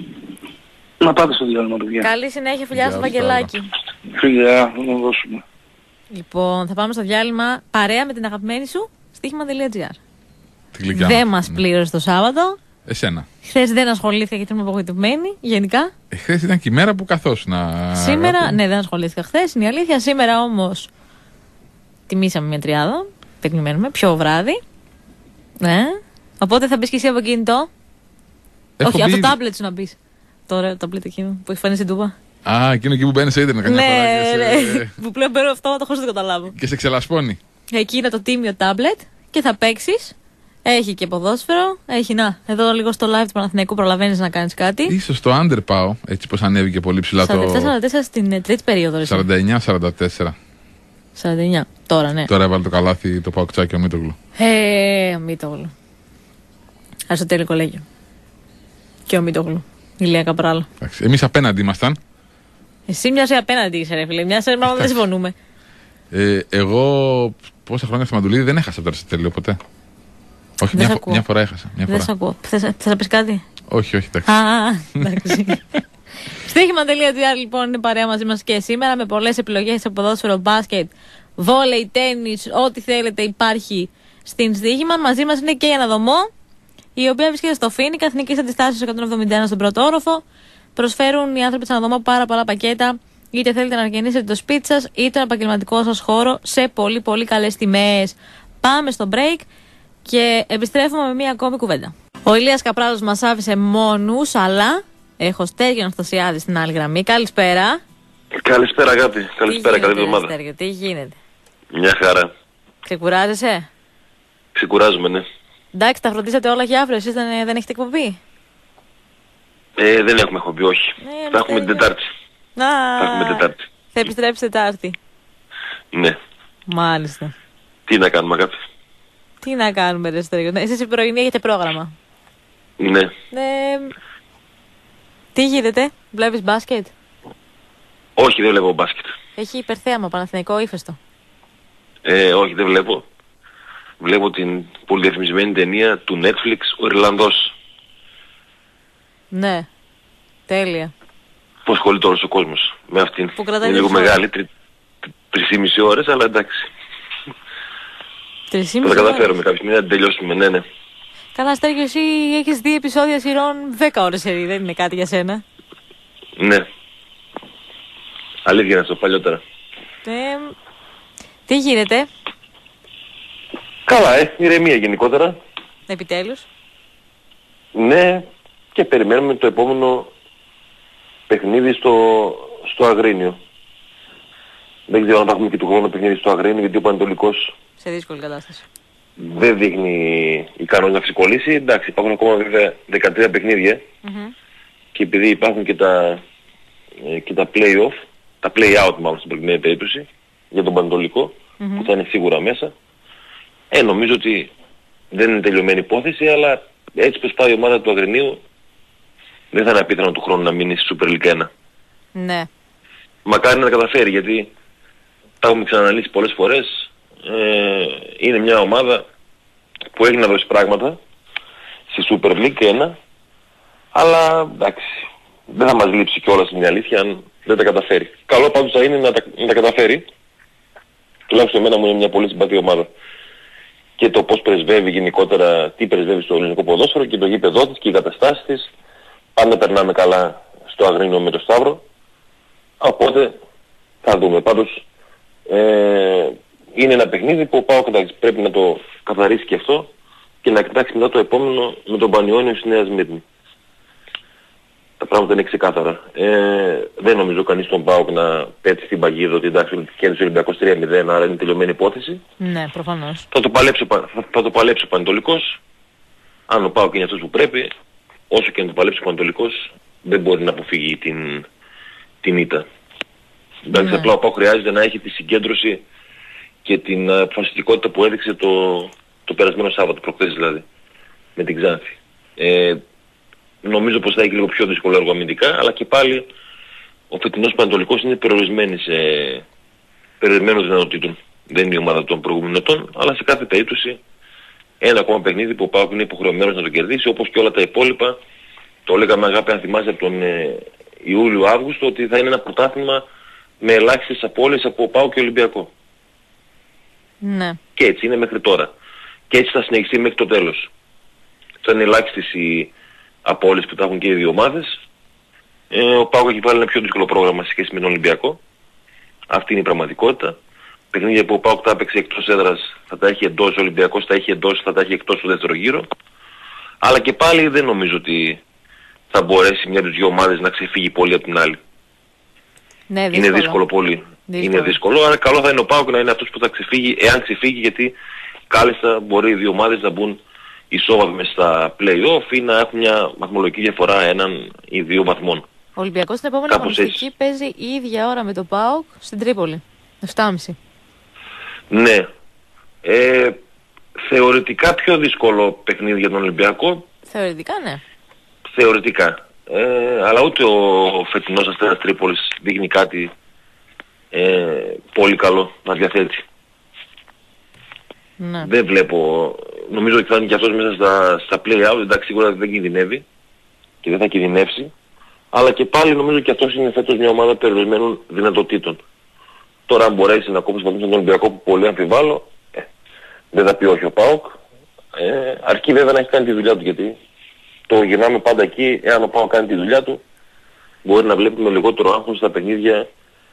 Να πάτε στο διάλειμμα, παιδιά. Καλή συνέχεια, φιλιά στο Βαγγελάκη. Φιλιά, να δώσουμε. Λοιπόν, θα πάμε στο διάλειμμα παρέα με την αγαπημένη σου στοίχημα.gr. Δεν μας πλήρωσε το Σάββατο. Εσένα. Χθες δεν ασχολήθηκα γιατί ήμουν απογοητευμένη, γενικά. Χθες ήταν και η μέρα που καθόσουν. Σήμερα, ναι, δεν ασχολήθηκα χθες, είναι η αλήθεια. Σήμερα όμως τιμήσαμε μια τριάδα. Περιμένουμε, πιο βράδυ. Ναι. Οπότε θα μπεις και εσύ από κινητό. Όχι, από το τάμπλετ σου να μπεις. Τώρα το τάμπλετ εκείνο που έχει φανεί στην Τούμπα. Α, εκείνο εκεί που μπαίνει σε ίντερνετ καμιά φορά. Ναι. Που πλέον παίρνω αυτό, το χωρίς να το καταλάβω. Και σε ξελασπώνει. Εκεί είναι το τίμιο τάμπλετ και θα παίξεις. Έχει και ποδόσφαιρο. Έχει, να, εδώ λίγο στο live του Παναθηναϊκού προλαβαίνεις να κάνεις κάτι. Ίσως στο under πάω, έτσι πως ανέβηκε πολύ ψηλά το... 47-44 στην τρίτη περίοδο. 49-44. 49, τώρα ναι. Τώρα έβαλε το καλάθι το Παοκτσάκι ο Μίτογλου. Ο Μίτογλου. Αριστοτέλη Κολέγιο. Και ο Μίτογλου. Ηλία Καπράλα. Εμείς απέναντι ήμασταν. Εσύ μια σε απέναντι είσαι, ρε φίλε. Μια σε μάλλον δεν συμφωνούμε. Εγώ πόσα χρόνια στο Μαντουλίδη δεν έχασα τώρα σε τέλειο ποτέ. Όχι, μια φορά έχασα. Δεν σε ακούω. Θες να πεις κάτι? Όχι, εντάξει. Εντάξει. Στοίχημα.gr λοιπόν είναι παρέα μαζί μας και σήμερα με πολλές επιλογές από ποδόσφαιρο, μπάσκετ, βόλεϊ, τένις, ό,τι θέλετε υπάρχει στην στοίχημα. Μαζί μας είναι και η Αναδομό, η οποία βρίσκεται στο Φοίνικα, Εθνικής Αντιστάσεως 171 στον πρώτο όροφο. Προσφέρουν οι άνθρωποι της Αναδομό πάρα πολλά πακέτα, είτε θέλετε να ανακαινήσετε το σπίτι σας, είτε τον επαγγελματικό σας χώρο σε πολύ πολύ καλές τιμές. Πάμε στο break και επιστρέφουμε με μία ακόμη κουβέντα. Ο Ηλίας Καπράλος μας άφησε μόνους, αλλά έχω Στέργιο Αναστασιάδη στην άλλη γραμμή. Καλησπέρα. Καλησπέρα αγάπη. Καλησπέρα, καλή εβδομάδα. Στέργιο, τι γίνεται? Μια χαρά. Ξεκουράζεσαι? Ξεκουράζουμε, ναι. Εντάξει, τα φροντίσατε όλα για αύριο, εσείς δεν έχετε εκπομπή? Δεν έχουμε εκπομπή, όχι. Θα έχουμε την Τετάρτη. Θα έχουμε Τετάρτη. Θα επιστρέψει Τετάρτη. Ναι. Μάλιστα. Τι να κάνουμε αγάπη? Τι να κάνουμε ρε Στέργιο? Εσείς η πρωινή έχετε πρόγραμμα. Ναι. Τι γίνεται, βλέπεις μπάσκετ? Όχι, δεν βλέπω μπάσκετ. Έχει υπερθέαμα, Παναθηναϊκό ύφεστο. Όχι, δεν βλέπω. Βλέπω την πολυδιαφημισμένη ταινία του Netflix, ο Ιρλανδός. Ναι, τέλεια. Πώς ασχολείται όλος ο κόσμος με αυτήν? Που κρατάει είναι λίγο μεγάλη, 3,5 ώρες, αλλά εντάξει. 3,5 θα τα καταφέρουμε κάποια στιγμή να την τελειώσουμε, ναι. Καλά Στέργιο, εσύ έχεις δει επεισόδια σειρών 10 ώρες σερί, δεν είναι κάτι για σένα? Ναι. Αλήθεια είναι αυτό, παλιότερα. Τι γίνεται? Καλά, ηρεμία γενικότερα. Επιτέλους. Ναι, και περιμένουμε το επόμενο παιχνίδι στο Αγρίνιο. Δεν ξέρω αν θα έχουμε και του χρόνου παιχνίδι στο Αγρίνιο, γιατί ο Πανετολικός σε δύσκολη κατάσταση. Δεν δείχνει ικανό να ξεκολλήσει. Εντάξει, υπάρχουν ακόμα βέβαια 13 παιχνίδια και επειδή υπάρχουν και τα play-off, τα play-out μάλλον στην προηγούμενη περίπτωση, για τον Πανετολικό, που θα είναι σίγουρα μέσα, νομίζω ότι δεν είναι τελειωμένη υπόθεση, αλλά έτσι πως πάει η ομάδα του Αγρινίου, δεν θα είναι απίθανο του χρόνου να μείνει στη Super League 1. Ναι. Μακάρι να τα καταφέρει, γιατί τα έχουμε ξαναναλύσει πολλές φορές. Είναι μια ομάδα που έχει να δώσει πράγματα στη Super League 1, αλλά εντάξει, δεν θα μας λείψει κιόλας, είναι η αλήθεια, αν δεν τα καταφέρει. Καλό πάντως θα είναι να τα καταφέρει. Τουλάχιστον εμένα μου είναι μια πολύ συμπαθή ομάδα. Και το πώς πρεσβεύει γενικότερα, τι πρεσβεύει στο ελληνικό ποδόσφαιρο και το γήπεδό της και οι καταστάσεις της. Πάντα περνάμε καλά στο Αγρίνιο με το Σταύρο. Οπότε θα δούμε. Πάντως είναι ένα παιχνίδι που ο ΠΑΟΚ πρέπει να το καθαρίσει και αυτό και να κοιτάξει μετά το επόμενο με τον Πανιόνιο στη Νέα Σμύρνη. Τα πράγματα είναι ξεκάθαρα. Δεν νομίζω κανείς στον ΠΑΟΚ να πέτσει στην παγίδα ότι εντάξει κέρδισε ο Ολυμπιακός 3-0, άρα είναι τελειωμένη υπόθεση. Ναι, προφανώς. Θα το παλέψει ο Πανετολικός. Αν ο ΠΑΟΚ είναι αυτός που πρέπει, όσο και να το παλέψει ο Πανετολικός, δεν μπορεί να αποφύγει την ήττα. Εντάξει, απλά ο ΠΑΟΚ χρειάζεται να έχει τη συγκέντρωση και την αποφασιστικότητα που έδειξε το περασμένο Σάββατο, προχθές δηλαδή, με την Ξάνθη. Νομίζω πως θα έχει λίγο πιο δύσκολο έργο αμυντικά, αλλά και πάλι ο φετινός Πανετολικός είναι περιορισμένος δυνατοτήτων. Δεν είναι η ομάδα των προηγούμενων ετών, αλλά σε κάθε περίπτωση ένα ακόμα παιχνίδι που ο ΠΑΟΚ είναι υποχρεωμένος να το κερδίσει, όπως και όλα τα υπόλοιπα. Το λέγαμε αγάπη αν θυμάσαι από τον Ιούλιο-Αύγουστο ότι θα είναι ένα πρωτάθλημα με ελάχιστες απώλειες από ΠΑΟΚ και Ολυμπιακό. Ναι. Και έτσι είναι μέχρι τώρα. Και έτσι θα συνεχιστεί μέχρι το τέλος. Θα είναι ελάχιστες οι απώλειες που θα έχουν και οι δύο ομάδες. Ο ΠΑΟΚ έχει βάλει ένα πιο δύσκολο πρόγραμμα σε σχέση με τον Ολυμπιακό. Αυτή είναι η πραγματικότητα. Παιχνίδια που ο ΠΑΟΚ θα έπαιξε εκτός έδρας θα τα έχει εντός, ο Ολυμπιακός θα έχει εντός, θα τα έχει εκτός στο δεύτερο γύρο. Αλλά και πάλι δεν νομίζω ότι θα μπορέσει μια από τις δύο ομάδες να ξεφύγει πολύ από την άλλη. Ναι, είναι δύσκολο πολύ. Είναι δύσκολο, αλλά καλό θα είναι ο ΠΑΟΚ να είναι αυτός που θα ξεφύγει, εάν ξεφύγει, γιατί κάλλιστα μπορεί οι δύο ομάδες να μπουν ισόβαθμες στα play-off ή να έχουν μια βαθμολογική διαφορά έναν ή δύο βαθμών. Ο Ολυμπιακός στην επόμενη αγωνιστική παίζει η ίδια ώρα με το ΠΑΟΚ στην Τρίπολη. 7.30. Ναι. Θεωρητικά πιο δύσκολο παιχνίδι για τον Ολυμπιακό. Θεωρητικά, ναι. Θεωρητικά. Αλλά ούτε ο φετινός Αστέρας Τρίπολης δείχνει κάτι πολύ καλό να διαθέτει. Ναι. Δεν βλέπω, νομίζω ότι θα είναι και αυτός μέσα στα play-out, εντάξει σίγουρα δεν κινδυνεύει και δεν θα κινδυνεύσει, αλλά και πάλι νομίζω και αυτός είναι φέτος μια ομάδα περιορισμένων δυνατοτήτων. Τώρα αν μπορέσει να κόψει τον Ολυμπιακό που πολύ αμφιβάλλω, δεν θα πει όχι ο ΠΑΟΚ, αρκεί βέβαια να έχει κάνει τη δουλειά του, γιατί το γυρνάμε πάντα εκεί, εάν ο ΠΑΟΚ κάνει τη δουλειά του, μπορεί να βλέπουμε λιγότερο άγχος στα παιχνίδια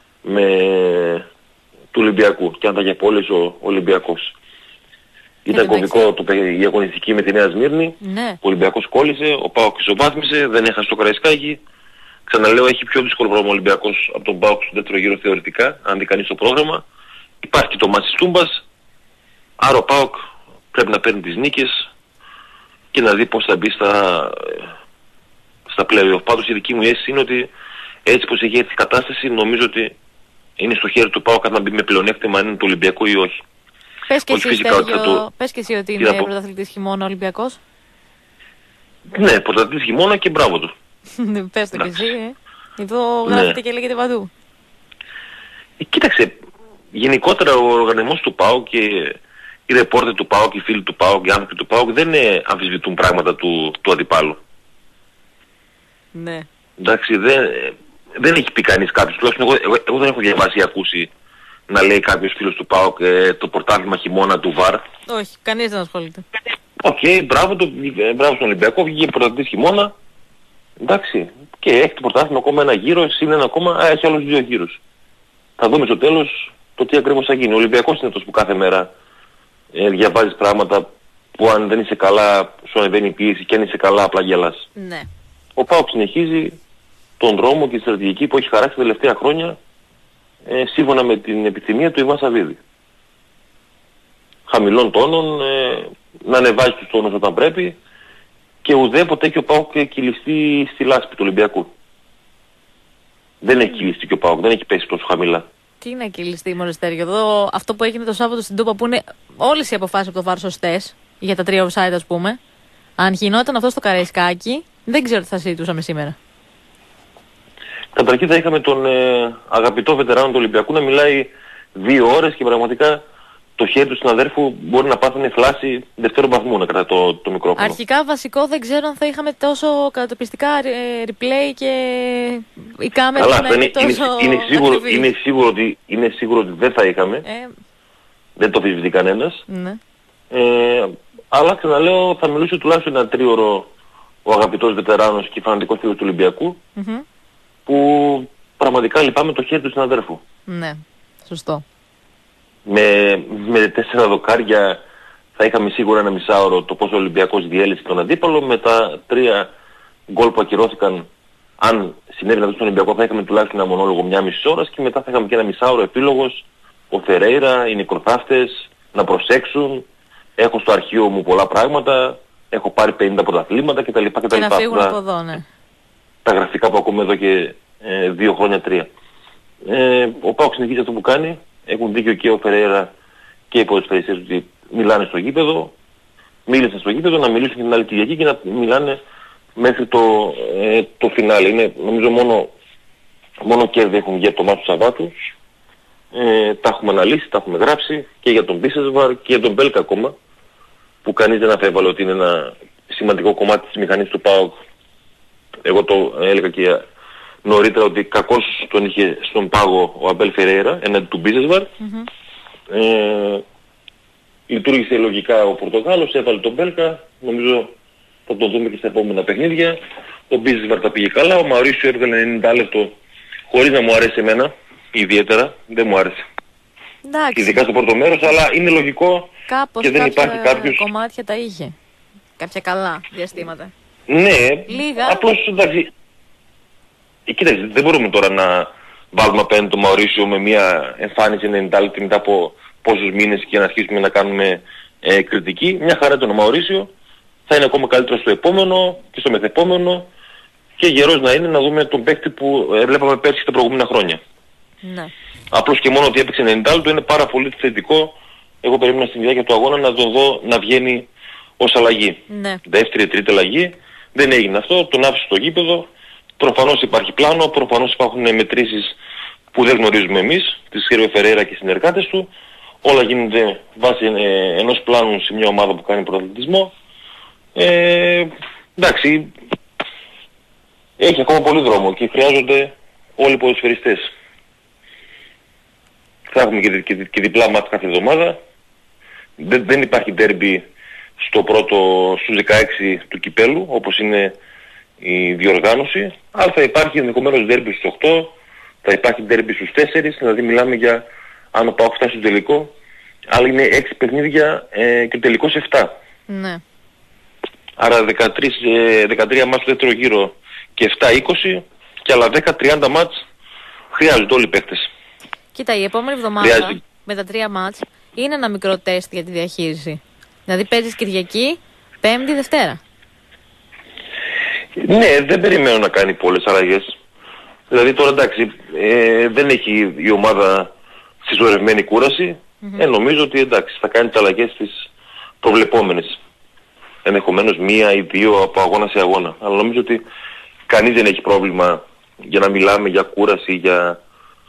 του Ολυμπιακού και αν θα έχει απόλυση ο Ολυμπιακός. Ήταν κωδικό η αγωνιστική με τη Νέα Σμύρνη, ναι. Ο Ολυμπιακός κόλλησε, ο ΠΑΟΚ ισοβάθμισε, δεν έχασε το Καραϊσκάκι. Ξαναλέω, έχει πιο δύσκολο πρόγραμμα ο Ολυμπιακός από τον ΠΑΟΚ στο δεύτερο γύρο θεωρητικά, αν δει κανείς το πρόγραμμα. Υπάρχει και το μάτς της Τούμπας, άρα ο ΠΑΟΚ πρέπει να παίρνει τις νίκες και να δει πώς θα μπει στα play-off. Πάντως η δική μου αίσθηση είναι ότι έτσι πως έχει έτσι η κατάσταση, νομίζω ότι είναι στο χέρι του ΠΑΟΚ να μπει με πλεονέκτημα αν είναι το Ολυμπιακό ή όχι. Πες και εσύ, Στέργιο, πες και εσύ ότι είναι πρωταθλητής χειμώνα Ολυμπιακός. Ναι, πρωταθλητής χειμώνα και μπράβο του. Πες το κι εσύ, Εδώ γράφεται και λέγεται παντού. Κοίταξε, γενικότερα ο οργανισμός του ΠΑΟΚ και οι ρεπόρτερ του ΠΑΟΚ, οι φίλοι του ΠΑΟΚ, οι άνθρωποι του ΠΑΟΚ δεν αμφισβητούν πράγματα του αντιπάλου. Ναι. Εντάξει, δεν έχει πει κανείς κάποιος, τουλάχιστον εγώ δεν έχω διαβάσει ή ακούσει να λέει κάποιος φίλος του ΠΑΟΚ το πρωτάθλημα χειμώνα του ΒΑΡ. Όχι, κανείς δεν ασχολείται. Οκ, μπράβο στον Ολυμπιακό, βγήκε πρωταθλητής χειμώνα. Εντάξει, και έχει το πρωτάθλημα ακόμα ένα γύρο, είναι ένα ακόμα, έχει άλλους δύο γύρους. Θα δούμε στο τέλος το τι ακριβώς θα γίνει. Ο Ολυμπιακός είναι αυτός που κάθε μέρα διαβάζεις πράγματα που αν δεν είσαι καλά σου ανεβαίνει η πίεση και αν είσαι καλά απλά γελάς. Ναι. Ο ΠΑΟΚ συνεχίζει τον δρόμο και τη στρατηγική που έχει χαράξει τα τελευταία χρόνια σύμφωνα με την επιθυμία του Ιβάν Σαββίδη. Χαμηλών τόνων, να ανεβάζει τους τόνους όταν πρέπει και ουδέποτε έχει ο ΠΑΟΚ κυλιστεί στη λάσπη του Ολυμπιακού. Δεν έχει κυλιστεί και ο ΠΑΟΚ, δεν έχει πέσει τόσο χαμηλά. Τι να κυλιστεί μόνο Στέργιο. Εδώ αυτό που έγινε το Σάββατο στην Τούπα που είναι όλες οι αποφάσεις από το ΒΑΡ σωστές για τα 3 offside ας πούμε. Αν γινόταν αυτό στο Καραϊσκάκι δεν ξέρω τι θα συζητούσαμε σήμερα. Καταρχήν θα είχαμε τον αγαπητό βετεράνο του Ολυμπιακού να μιλάει 2 ώρες και πραγματικά το χέρι του συναδέρφου μπορεί να πάθουν φλάση δευτέρου βαθμού να κρατάει το μικρόφωνο. Αρχικά βασικό δεν ξέρω αν θα είχαμε τόσο καταπιστικά replay και η κάμερα να είναι τόσο είναι σίγουρο ότι δεν θα είχαμε. Δεν το αμφισβητεί κανένας. Ναι. Αλλά ξαναλέω θα μιλούσε τουλάχιστον ένα 3ωρο ο αγαπητός βετεράνος και φανατικός φίλος του Ολυμπιακού που πραγματικά λυπάμαι το χέρι του συναδέρφου. Ναι, σωστό. με 4 δοκάρια θα είχαμε σίγουρα ένα μισάωρο το πόσο ο Ολυμπιακός διέλυσε τον αντίπαλο. Με τα 3 γκολ που ακυρώθηκαν, αν συνέβαινε αυτό στον Ολυμπιακό, θα είχαμε τουλάχιστον ένα μονόλογο 1,5 ώρας και μετά θα είχαμε και ένα μισάωρο επίλογος. Ο Φερέιρα, οι νεκροθάφτες, να προσέξουν. Έχω στο αρχείο μου πολλά πράγματα. Έχω πάρει 50 πρωταθλήματα κτλ. Και να φύγουν από εδώ, ναι. Τα γραφικά που ακούμε εδώ και 2 χρόνια, 3. Ο ΠΑΟΚ συνεχίζει αυτό που κάνει. Έχουν δίκιο και ο Φερέιρα και οι ποδοσφαιριστές ότι μιλάνε στο γήπεδο. Μίλησαν στο γήπεδο, να μιλήσουν και την άλλη Κυριακή και να μιλάνε μέχρι το φινάλε. Είναι νομίζω μόνο κέρδη έχουν βγει από το μάτι του Σαββάτου. Τα έχουμε αναλύσει, τα έχουμε γράψει και για τον Μπίσεσβαρ και για τον Μπέλκα ακόμα, που κανείς δεν αφέβαλε ότι είναι ένα σημαντικό κομμάτι της μηχανής του ΠΑΟΚ. Εγώ το έλεγα και νωρίτερα ότι κακώς τον είχε στον πάγο ο Αμπέλ Φερέιρα έναντι του Μπίσεσβαρ. Λειτουργήσε λογικά ο Πορτογάλος, έβαλε τον Μπέλκα, νομίζω θα τον δούμε και στα επόμενα παιχνίδια. Ο Μπίσεσβαρ τα πήγε καλά, ο Μαουρίσιο έβγαλε 90 λεπτό χωρίς να μου αρέσει εμένα ιδιαίτερα, δεν μου άρεσε. Εντάξει. Ειδικά στο πρώτο μέρος, αλλά είναι λογικό κάπως και δεν υπάρχει κάποιος... κομμάτια τα είχε. Κάποια καλά διαστήματα. Ναι, λίγα. Απλώς εντάξει. Κοίταξε, δεν μπορούμε τώρα να βάλουμε απέναντι το Μαουρίσιο με μια εμφάνιση 90 λεπτή μετά από πόσους μήνες και να αρχίσουμε να κάνουμε κριτική. Μια χαρά τον Μαουρίσιο, θα είναι ακόμα καλύτερο στο επόμενο και στο μεθεπόμενο και γερός να είναι να δούμε τον παίκτη που βλέπαμε πέρσι τα προηγούμενα χρόνια. Ναι. Απλώς και μόνο ότι έπαιξε 90 λεπτό είναι πάρα πολύ θετικό. Εγώ περίμενα στην διάρκεια του αγώνα να τον δω να βγαίνει ως αλλαγή. Ναι. Δεύτερη, τρίτη αλλαγή. Δεν έγινε αυτό, τον άφησε στο γήπεδο. Προφανώς υπάρχει πλάνο, προφανώς υπάρχουν μετρήσεις που δεν γνωρίζουμε εμείς, της Χέρβε Φερέιρα και οι συνεργάτες του. Όλα γίνονται βάσει ενός πλάνου σε μια ομάδα που κάνει πρωταθλητισμό. Εντάξει, έχει ακόμα πολύ δρόμο και χρειάζονται όλοι οι ποδοσφαιριστές. Θα έχουμε και διπλά μάτς κάθε εβδομάδα. Δεν υπάρχει ντέρμπι στους 16 του κυπέλου, όπως είναι η διοργάνωση, αλλά θα υπάρχει ενδεχομένως ντέρμπι στους 8, θα υπάρχει ντέρμπι στους 4, δηλαδή μιλάμε για αν ο ΠΑΟΚ φτάσει στο τελικό, αλλά είναι 6 παιχνίδια και τελικός 7. Ναι. Άρα 13 μάτς στο δεύτερο γύρο και 7-20 και άλλα 10-30 μάτς χρειάζονται όλοι οι παίκτες. Κοίτα, η επόμενη εβδομάδα με τα 3 μάτς είναι ένα μικρό τεστ για τη διαχείριση. Δηλαδή παίζεις Κυριακή, Πέμπτη, Δευτέρα. Ναι, δεν περιμένω να κάνει πολλές αλλαγές. Δηλαδή τώρα εντάξει, δεν έχει η ομάδα συσσωρευμένη κούραση. Νομίζω ότι εντάξει, θα κάνει τις αλλαγές τις προβλεπόμενες. Ενδεχομένως 1 ή 2 από αγώνα σε αγώνα. Αλλά νομίζω ότι κανείς δεν έχει πρόβλημα για να μιλάμε για κούραση, για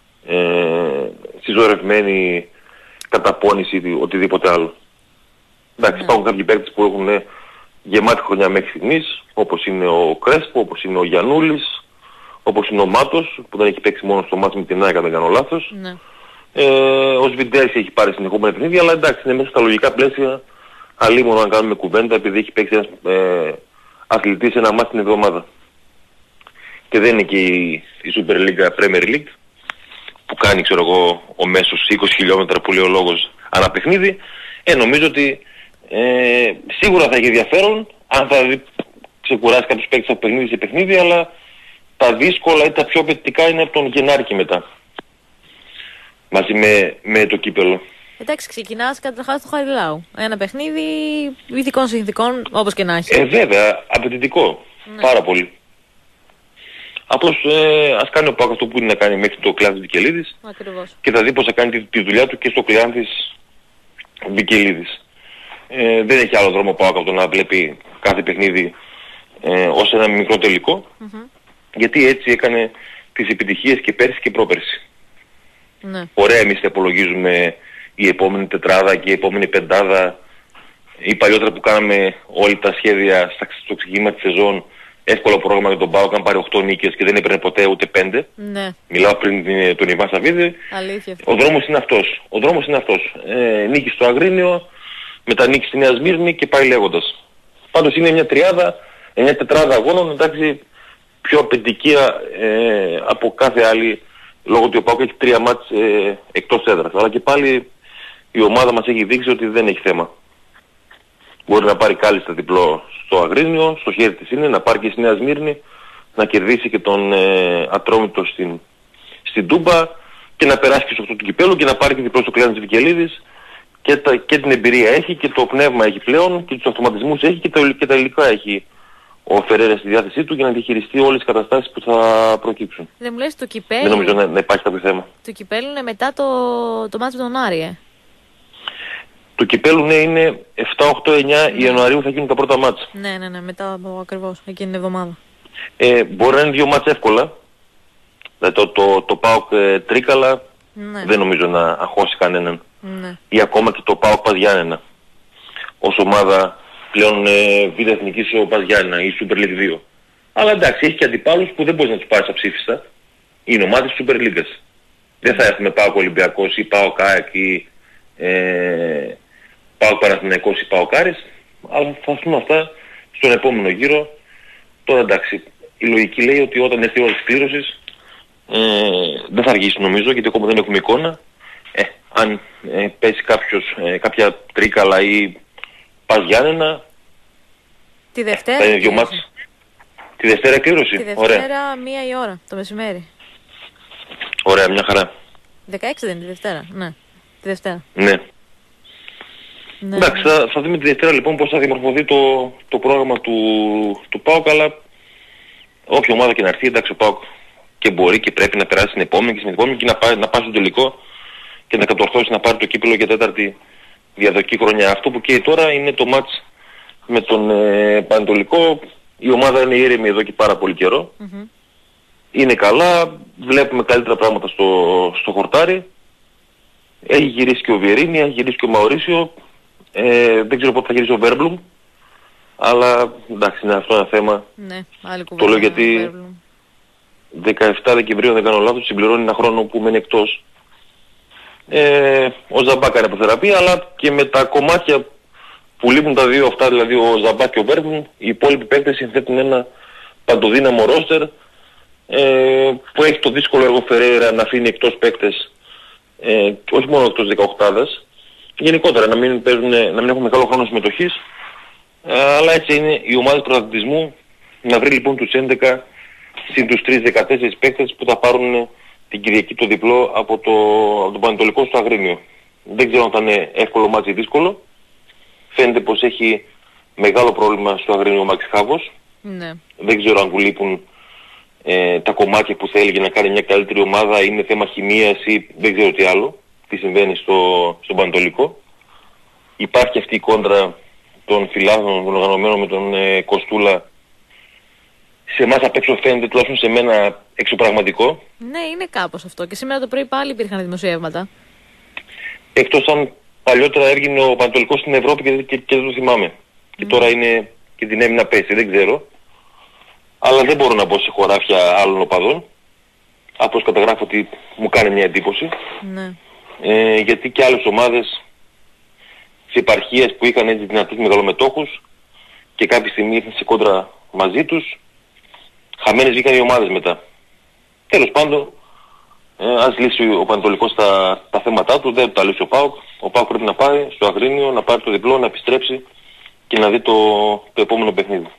συσσωρευμένη καταπώνηση ή οτιδήποτε άλλο. Εντάξει, υπάρχουν κάποιοι παίκτες που έχουν γεμάτη χρονιά μέχρι στιγμής, όπως είναι ο Κρέσπο, όπως είναι ο Γιαννούλης, όπως είναι ο Μάτος, που δεν έχει παίξει μόνο στο μάτς με την ΑΕΚ, αν δεν κάνω λάθος. Ναι. Ο Σβιντέας έχει πάρει συνεχόμενα παιχνίδια, αλλά εντάξει, είναι μέσα στα λογικά πλαίσια, αλίμονο να κάνουμε κουβέντα, επειδή έχει παίξει ένας αθλητής ένα μάτς την εβδομάδα. Και δεν είναι και η Super League, Premier League, που κάνει, ξέρω εγώ, ο μέσος 20 χιλιόμετρα που λέει ο λόγος ανά παιχνίδι. Νομίζω ότι σίγουρα θα έχει ενδιαφέρον αν θα ξεκουράσει κάποιους παίκτες από παιχνίδι σε παιχνίδι, αλλά τα δύσκολα ή τα πιο απαιτητικά είναι από τον Γενάρη και μετά. Μαζί με το κύπελο. Εντάξει, ξεκινάς καταρχάς του Χαριλάου. Ένα παιχνίδι ειδικών συνθηκών, όπως και να έχει. Βέβαια, απαιτητικό. Ναι. Πάρα πολύ. Απλώς ας κάνει ο ΠΑΟΚ αυτό που είναι να κάνει μέχρι το κλειάνθης Βικελίδης. Ακριβώς. Και θα δει πως θα κάνει τη δουλειά του και στο κλειάνθης Βικελίδης. Δεν έχει άλλο δρόμο ΠΑΟΚ από το να βλέπει κάθε παιχνίδι ως ένα μικρό τελικό. Γιατί έτσι έκανε τις επιτυχίες και πέρσι και πρόπερσι. Ναι. Ωραία, εμείς θα υπολογίζουμε η επόμενη τετράδα και η επόμενη πεντάδα ή παλιότερα που κάναμε όλοι τα σχέδια στο ξεκίνημα της σεζόν. Εύκολο πρόγραμμα για τον ΠΑΟΚ αν πάρει 8 νίκες και δεν έπαιρνε ποτέ ούτε 5. Ναι. Μιλάω πριν τον Ιβάν Σαββίδη. Αλήθεια. Ο δρόμος είναι αυτός. Ο δρόμος είναι αυτός. Νίκη στο Αγρίνιο, μετά νίκη στη Νέα Σμύρνη και πάει λέγοντας. Πάντως είναι μια τριάδα, μια τετράδα αγώνων, εντάξει, πιο απαιτητική από κάθε άλλη, λόγω ότι ο ΠΑΟΚ έχει 3 μάτς εκτός έδρας. Αλλά και πάλι η ομάδα μας έχει δείξει ότι δεν έχει θέμα. Μπορεί να πάρει κάλλιστα διπλό στο Αγρίνιο, στο χέρι της είναι, να πάρει και στη Νέα Σμύρνη, να κερδίσει και τον Ατρόμητο στην Τούμπα και να περάσει και στο αυτό του κυπέλου και να πάρει και διπλό στο Κλεάνης Βικελίδης. Και την εμπειρία έχει και το πνεύμα έχει πλέον και τους αυτοματισμούς έχει και τα υλικά έχει ο Φεραίρα στη διάθεσή του για να διαχειριστεί όλες τις καταστάσεις που θα προκύψουν. Δεν μου λες το κυπέλου. Δεν νομίζω να υπάρχει κάποιο θέμα. Το κυπέλου είναι μετά το μάτς με τον Άρη, Το κυπέλου ναι είναι 7, 8, 9 Ιανουαρίου θα γίνουν τα πρώτα μάτς. Ναι, μετά από ακριβώς εκείνη την εβδομάδα. Μπορεί να είναι 2 μάτς εύκολα. Δηλαδή το ΠΑΟΚ Τρίκαλα δεν νομίζω να αγχώσει κανέναν. Ναι. Ή ακόμα και το ΠΑΟΚ Παζιάννενα. Ως ομάδα πλέον Β' Εθνικής ο Παζιάννενα ή Super League 2. Αλλά εντάξει, έχει και αντιπάλους που δεν μπορείς να τους πάρεις αψήφιστα. Είναι ομάδες της Super League. Δεν θα έχουμε ΠΑΟΚ Ολυμπιακός ή ΠΑΟΚ ΑΕΚ ή ΠΑΟΚ Παναθηναϊκός ή ΠΑΟΚ Άρης. Αλλά θα έρθουν αυτά στον επόμενο γύρο. Τώρα εντάξει, η λογική λέει ότι όταν έρθει η ώρα της κλήρωσης δεν θα αργήσει νομίζω γιατί ακόμα δεν έχουμε εικόνα. Αν πέσει κάποια Τρίκαλα ή Παζιάννενα τη Δευτέρα θα είναι 2 μάτς. Τη Δευτέρα κλήρωση. Τη Δευτέρα 1 η ώρα το μεσημέρι. Ωραία, μια χαρά. 16 δεν είναι τη Δευτέρα, ναι. Τη Δευτέρα. Ναι. Ναι. Εντάξει, θα δούμε τη Δευτέρα λοιπόν πώς θα διαμορφωθεί το πρόγραμμα του ΠΑΟΚ, αλλά όποια ομάδα και να έρθει, εντάξει ο ΠΑΟΚ και μπορεί και πρέπει να περάσει την επόμενη και στην επόμενη και να πάει στο τελικό και να κατορθώσει να πάρει το κύπελλο για τέταρτη διαδοχική χρονιά. Αυτό που καίει τώρα είναι το μάτς με τον Πανετολικό. Η ομάδα είναι ήρεμη εδώ και πάρα πολύ καιρό. Είναι καλά, βλέπουμε καλύτερα πράγματα στο χορτάρι. Έχει γυρίσει και ο Βιερίνη, έχει γυρίσει και ο Μαουρίσιο. Δεν ξέρω πότε θα γυρίσει ο Βέρμπλουμ. Αλλά εντάξει, είναι αυτό ένα θέμα. Ναι, άλλη κουβέντα. Το λέω γιατί 17 Δεκεμβρίου, δεν κάνω λάθος, συμπληρώνει ένα χρόνο που μένει εκτός. Ο Ζαμπά κάνει αποθεραπεία, αλλά και με τα κομμάτια που λείπουν τα δύο αυτά, δηλαδή ο Ζαμπά και ο Βέρμπλουμ, οι υπόλοιποι παίκτες συνθέτουν ένα παντοδύναμο ρόστερ που έχει το δύσκολο έργο Φεραίρα να αφήνει εκτός παίκτες, όχι μόνο εκτός 18'ας, γενικότερα να μην έχουν μεγάλο χρόνο συμμετοχής, αλλά έτσι είναι οι ομάδες πρωταθλητισμού, να βρει λοιπόν τους 11 συν τους 3-14 παίκτες που θα πάρουν την Κυριακή το διπλό από το Πανετολικό στο Αγρίνιο. Δεν ξέρω αν θα είναι εύκολο μάτσι ή δύσκολο. Φαίνεται πως έχει μεγάλο πρόβλημα στο Αγρίνιο ο Μάξι Χάβος. Ναι. Δεν ξέρω αν του λείπουν τα κομμάτια που θέλει για να κάνει μια καλύτερη ομάδα, είναι θέμα χημείας ή δεν ξέρω τι άλλο, τι συμβαίνει στον Πανετολικό. Υπάρχει αυτή η κόντρα των φιλάθλων, των οργανωμένων με τον Κοστούλα. Σε εμάς απ' έξω φαίνεται, τουλάχιστον σε μένα, εξωπραγματικό. Ναι, είναι κάπως αυτό. Και σήμερα το πρωί πάλι υπήρχαν δημοσιεύματα. Εκτός αν παλιότερα έργινε ο Πανετολικός στην Ευρώπη και δεν το θυμάμαι. Και τώρα είναι και την έμεινα πέσει, δεν ξέρω. Αλλά δεν μπορώ να μπω σε χωράφια άλλων οπαδών. Απλώς καταγράφω ότι μου κάνει μια εντύπωση. Ναι. Γιατί και άλλες ομάδες σε επαρχίες που είχαν έτσι δυνατούς μεγαλομετόχους και κάποια στιγμή ήρθαν σε κόντρα μαζί τους, χαμένες βγήκαν οι ομάδες μετά. Τέλος πάντων, ας λύσει ο Πανετολικός τα θέματά του, δεν τα λύσει ο ΠΑΟΚ. Ο ΠΑΟΚ πρέπει να πάει στο Αγρίνιο, να πάρει το διπλό, να επιστρέψει και να δει το επόμενο παιχνίδι.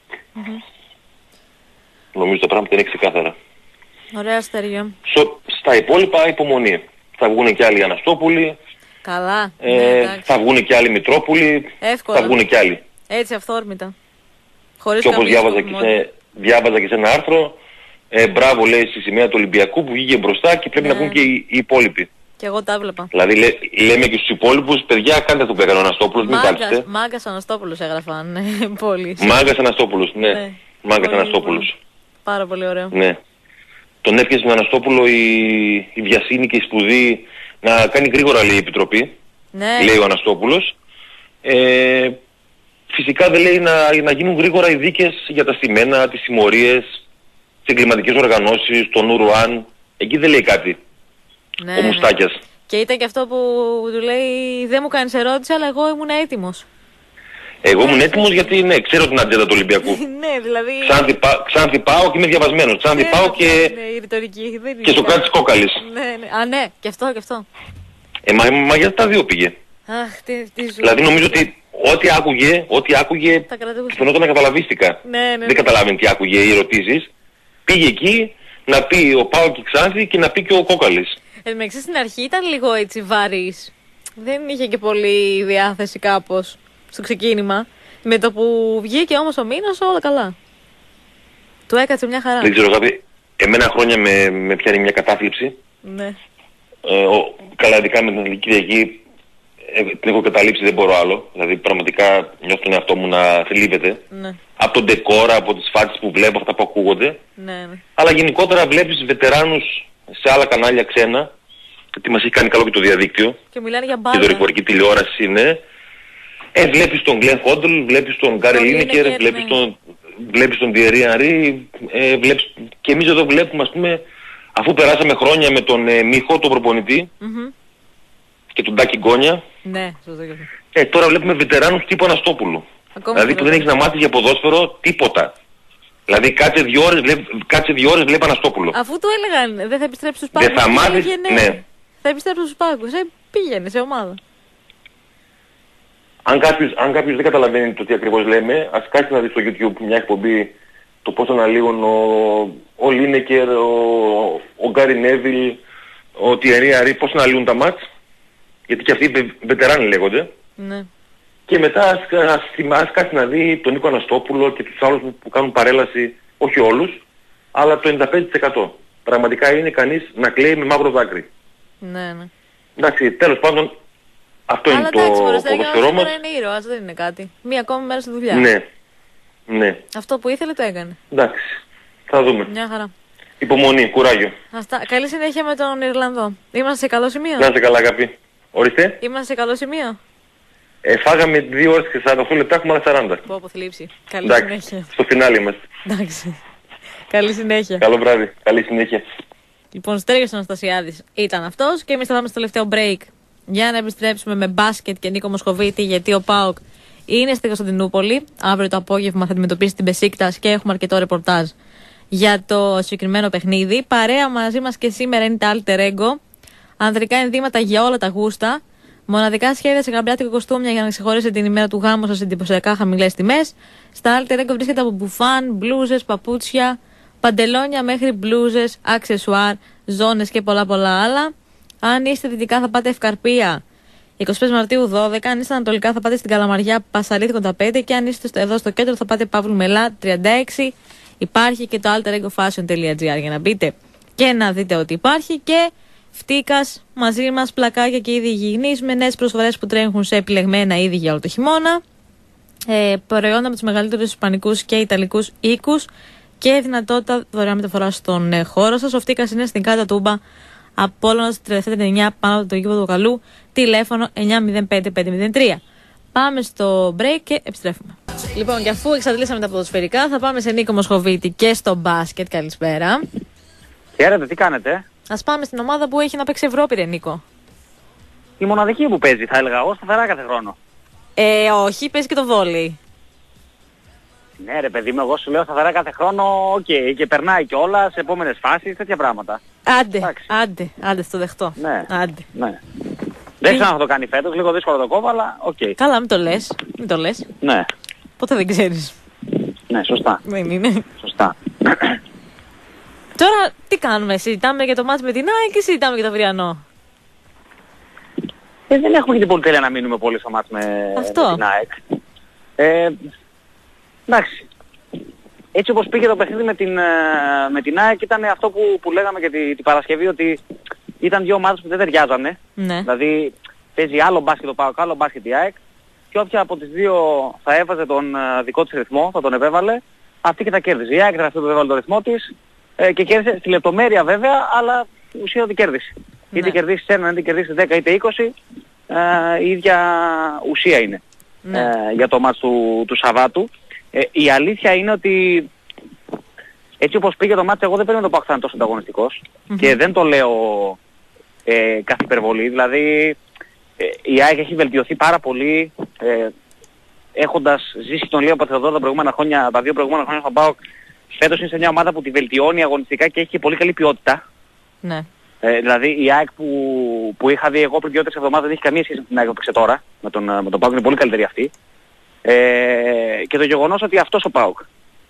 Νομίζω τα πράγματα είναι ξεκάθαρα. Ωραία αστέρια. Στα υπόλοιπα υπομονή. Θα βγουν και άλλοι Αναστόπουλοι. Καλά. Θα βγουν και άλλοι Μητρόπουλοι. Εύκολα. Θα βγουν και άλλοι. Έτσι αυθόρμητα. Χωρίς και όπως διάβαζα και σε ένα άρθρο, μπράβο λέει στη σημαία του Ολυμπιακού που βγήκε μπροστά και πρέπει να βγουν και οι υπόλοιποι. Και εγώ τα έβλεπα. Δηλαδή λέμε και στους υπόλοιπους, παιδιά κάντε αυτό που έκανε ο Αναστόπουλος, μην κάτσετε. Μάγκας Αναστόπουλος έγραφαν πολύ. Μάγκας Αναστόπουλος, ναι. Μάγκας Αναστόπουλος. Πάρα πολύ ωραίο. Ναι. Τον έπιασε τον Αναστόπουλο η βιασύνη και η σπουδή να κάνει γρήγορα λέει η Επιτροπή, λέει ο Αναστόπουλος. Φυσικά δεν λέει να γίνουν γρήγορα οι δίκες για τα στημένα, τις συμμορίες, τις εγκληματικές οργανώσεις, τον Ουρουάν. Εκεί δεν λέει κάτι. Ο Μουστάκιας. Και ήταν και αυτό που του λέει δεν μου κάνεις ερώτηση αλλά εγώ ήμουν έτοιμος. Εγώ ήμουν έτοιμος γιατί ναι, ξέρω την ατζέντα του Ολυμπιακού. Ναι, δηλαδή... Ξάνθη πάω και είμαι διαβασμένος. Ξάνθη πάω και στο κράτη της Κόκαλης. Ναι. Α, ναι, και αυτό. Μα γιατί τα δύο πήγε. Αχ, τι ζούμε. Δηλαδή νομίζω ότι ό,τι άκουγε φαινόταν να καταλαβίστηκα. Ναι. Δεν καταλάβαινε τι άκουγε οι ερωτήσεις. Πήγε εκεί να πει ο Πάο και Ξάνθη και να πει και ο Κόκαλης. Μεταξύ στην αρχή ήταν λίγο έτσι βαρύς. Δεν είχε και πολύ διάθεση κάπως στο ξεκίνημα. Με το που βγήκε όμως ο μήνας όλα καλά. Του έκατσε μια χαρά. Δεν ξέρω κάτι. Εμένα χρόνια με πιάνει μια κατάθλιψη. Ναι. Καλά, ειδικά με την Ελληνική Κυριακή την έχω καταλήψει, δεν μπορώ άλλο. Δηλαδή πραγματικά νιώθω τον εαυτό μου να θλίβεται. Ναι. Από τον ντεκόρα, από τις φάτσες που βλέπω, αυτά που ακούγονται. Ναι. Αλλά γενικότερα βλέπεις βετεράνους σε άλλα κανάλια ξένα, γιατί μας έχει κάνει καλό και το διαδίκτυο. Και μιλάνε για Και μπάλα. δορυφορική τηλεόραση είναι. Βλέπεις τον Γκλεν Χόντλ, βλέπεις τον Γκάρι Λίνεκερ, βλέπεις τον Τιερί Ανρί, και εμείς εδώ βλέπουμε, ας πούμε, αφού περάσαμε χρόνια με τον Μίχο, τον προπονητή, και τον Τάκη Γκόνια, Ναι, σωστό και αυτό. τώρα βλέπουμε βετεράνους τύπου Αναστόπουλου. Δηλαδή που δεν έχεις να μάθεις για ποδόσφαιρο τίποτα. Δηλαδή κάτσε 2 ώρες βλέπει Αναστόπουλο. Αφού του έλεγαν δεν θα επιστρέψει στους πάγκους. Δεν θα μάθεις, ναι. Θα επιστρέψει στους πάγκους. Πήγαινε σε ομάδα. Αν κάποιος δεν καταλαβαίνει το τι ακριβώς λέμε, ας κάτσει να δει στο YouTube μια εκπομπή το πώς αναλύουν ο Λίνεκερ, ο Γκάρι Νέβιλ, ο Τιερί Ανρί, πώς αναλύουν τα μάτς, γιατί και αυτοί βετεράνοι λέγονται. Ναι. Και μετά ας κάτσει να δει τον Νίκο Αναστόπουλο και τους άλλους που κάνουν παρέλαση, όχι όλους, αλλά το 95%. Πραγματικά είναι κανείς να κλαίει με μαύρο δάκρυ. Ναι. Εντάξει, τέλος πάντων, αυτό είναι το ποδοσφαιρό μας. Είναι ήρωας, δεν είναι κάτι. Μία ακόμη μέρα στη δουλειά. Ναι. Αυτό που ήθελε το έκανε. Εντάξει, θα δούμε. Μια χαρά. Υπομονή, κουράγιο. Αυτά. Καλή συνέχεια με τον Ιρλανδό. Είμαστε σε καλό σημείο. Να είστε καλά, αγάπη. Ορίστε. Είμαστε σε καλό σημείο. Φάγαμε 2 ώρες και 48 λεπτά, έχουμε άλλα 40. Πω θλίψη. Καλή Εντάξει, συνέχεια. στο φινάλι είμαστε. Εντάξει. Καλή συνέχεια. Καλό βράδυ. Καλή συνέχεια. Λοιπόν, Στέργιος Αναστασιάδης ήταν αυτός και εμείς θα πάμε στο τελευταίο break για να επιστρέψουμε με μπάσκετ και Νίκο Μοσχοβίτη, γιατί ο ΠΑΟΚ είναι στη Κωνσταντινούπολη. Αύριο το απόγευμα θα αντιμετωπίσει την Μπεσίκτας και έχουμε αρκετό ρεπορτάζ για το συγκεκριμένο παιχνίδι. Παρέα μαζί μας και σήμερα είναι τα Alter Ego. Ανδρικά ενδύματα για όλα τα γούστα. Μοναδικά σχέδια σε γαμπριάτικο κοστούμια για να ξεχωρίσετε την ημέρα του γάμου σας σε εντυπωσιακά χαμηλές τιμές. Στα Alter Ego βρίσκεται από μπουφάν, μπλούζες, παπούτσια, παντελόνια μέχρι μπλούζες, αξεσουάρ, ζώνες και πολλά άλλα. Αν είστε δυτικά θα πάτε Ευκαρπία 25 Μαρτίου 12, αν είστε ανατολικά θα πάτε στην Καλαμαριά Πασαλίδη 85 και αν είστε εδώ στο κέντρο θα πάτε Παύλου Μελά 36. Υπάρχει και το alteregofashion.gr για να μπείτε και να δείτε ότι υπάρχει, και Φτίκας μαζί μας, πλακάκια και είδη υγιεινής με νέες προσφορές που τρέχουν σε επιλεγμένα είδη για όλο το χειμώνα. Προϊόντα με τους μεγαλύτερους ισπανικούς και ιταλικούς οίκους και δυνατότητα δωρεάν μεταφορά στον χώρο σας. Ο Φτίκας είναι στην Κάτα Τούμπα, Απόλλωνας 37-39 πάνω από το γήπεδο του Καλού, τηλέφωνο 905-503. Πάμε στο break και επιστρέφουμε. Λοιπόν, και αφού εξαντλήσαμε τα ποδοσφαιρικά, θα πάμε σε Νίκο Μοσχοβίτη και στο μπάσκετ. Καλησπέρα. Χαίρετε, τι κάνετε? Ας πάμε στην ομάδα που έχει να παίξει Ευρώπη, ρε Νίκο. Η μοναδική που παίζει, θα έλεγα εγώ, σταθερά κάθε χρόνο. Όχι, παίζει και το βόλεϊ. Ναι ρε παιδί μου, εγώ σου λέω σταθερά κάθε χρόνο, και περνάει κιόλας σε επόμενες φάσεις, τέτοια πράγματα. Άντε, στο δεχτώ. Ναι. Άντε. Ναι. Δεν ξέρω αν θα το κάνει φέτος, λίγο δύσκολο το κόβω, αλλά οκ. Καλά, μην το λες. Ναι. Ποτέ δεν ξέρεις. Ναι, σωστά. Δεν είναι. Σωστά. Τώρα τι κάνουμε, συζητάμε για το μάτς με την ΑΕΚ ή συζητάμε για το αυριανό? Δεν έχουμε και την πολυτέλεια να μείνουμε πολύ στο μάτς με την ΑΕΚ. Εντάξει. Έτσι όπως πήγε το παιχνίδι με την ΑΕΚ ήταν αυτό που λέγαμε και την Παρασκευή, ότι ήταν δύο ομάδες που δεν ταιριάζανε. Ναι. Δηλαδή παίζει άλλο μπάσκετ ο ΠΑΟΚ, άλλο μπάσκετ η ΑΕΚ, και όποια από τις δύο θα έβαζε τον δικό της ρυθμό, θα τον επέβαλε, αυτή και θα κέρδιζε. Η ΑΕΚ ήταν αυτό που έβαλε τον ρυθμό της και κέρδισε στη λεπτομέρεια βέβαια, αλλά ουσία ότι κέρδισε. Ναι. Είτε κερδίσει 1, είτε κερδίσει 10 είτε 20, η ίδια ουσία είναι. Ναι. Για το μάτς του Σαββάτου. Η αλήθεια είναι ότι έτσι όπως πήγε το μάτς, εγώ δεν περίμενα το ΠΑΟΚ θα είναι τόσο ανταγωνιστικός, και δεν το λέω καθ' υπερβολή. Δηλαδή η ΑΕΚ έχει βελτιωθεί πάρα πολύ, έχοντας ζήσει τον Λίο Πατριωτό τα δύο προηγούμενα χρόνια στον ΠΑΟΚ. Φέτος είναι σε μια ομάδα που τη βελτιώνει αγωνιστικά και έχει και πολύ καλή ποιότητα. Ναι. Δηλαδή η ΑΕΚ που είχα δει εγώ πριν 2-3 εβδομάδες δεν έχει καμία σχέση με την ΑΕΚ που παίξε τώρα, με τον ΠΑΟΚ, είναι πολύ καλύτερη αυτή. Και το γεγονός ότι αυτός ο ΠΑΟΚ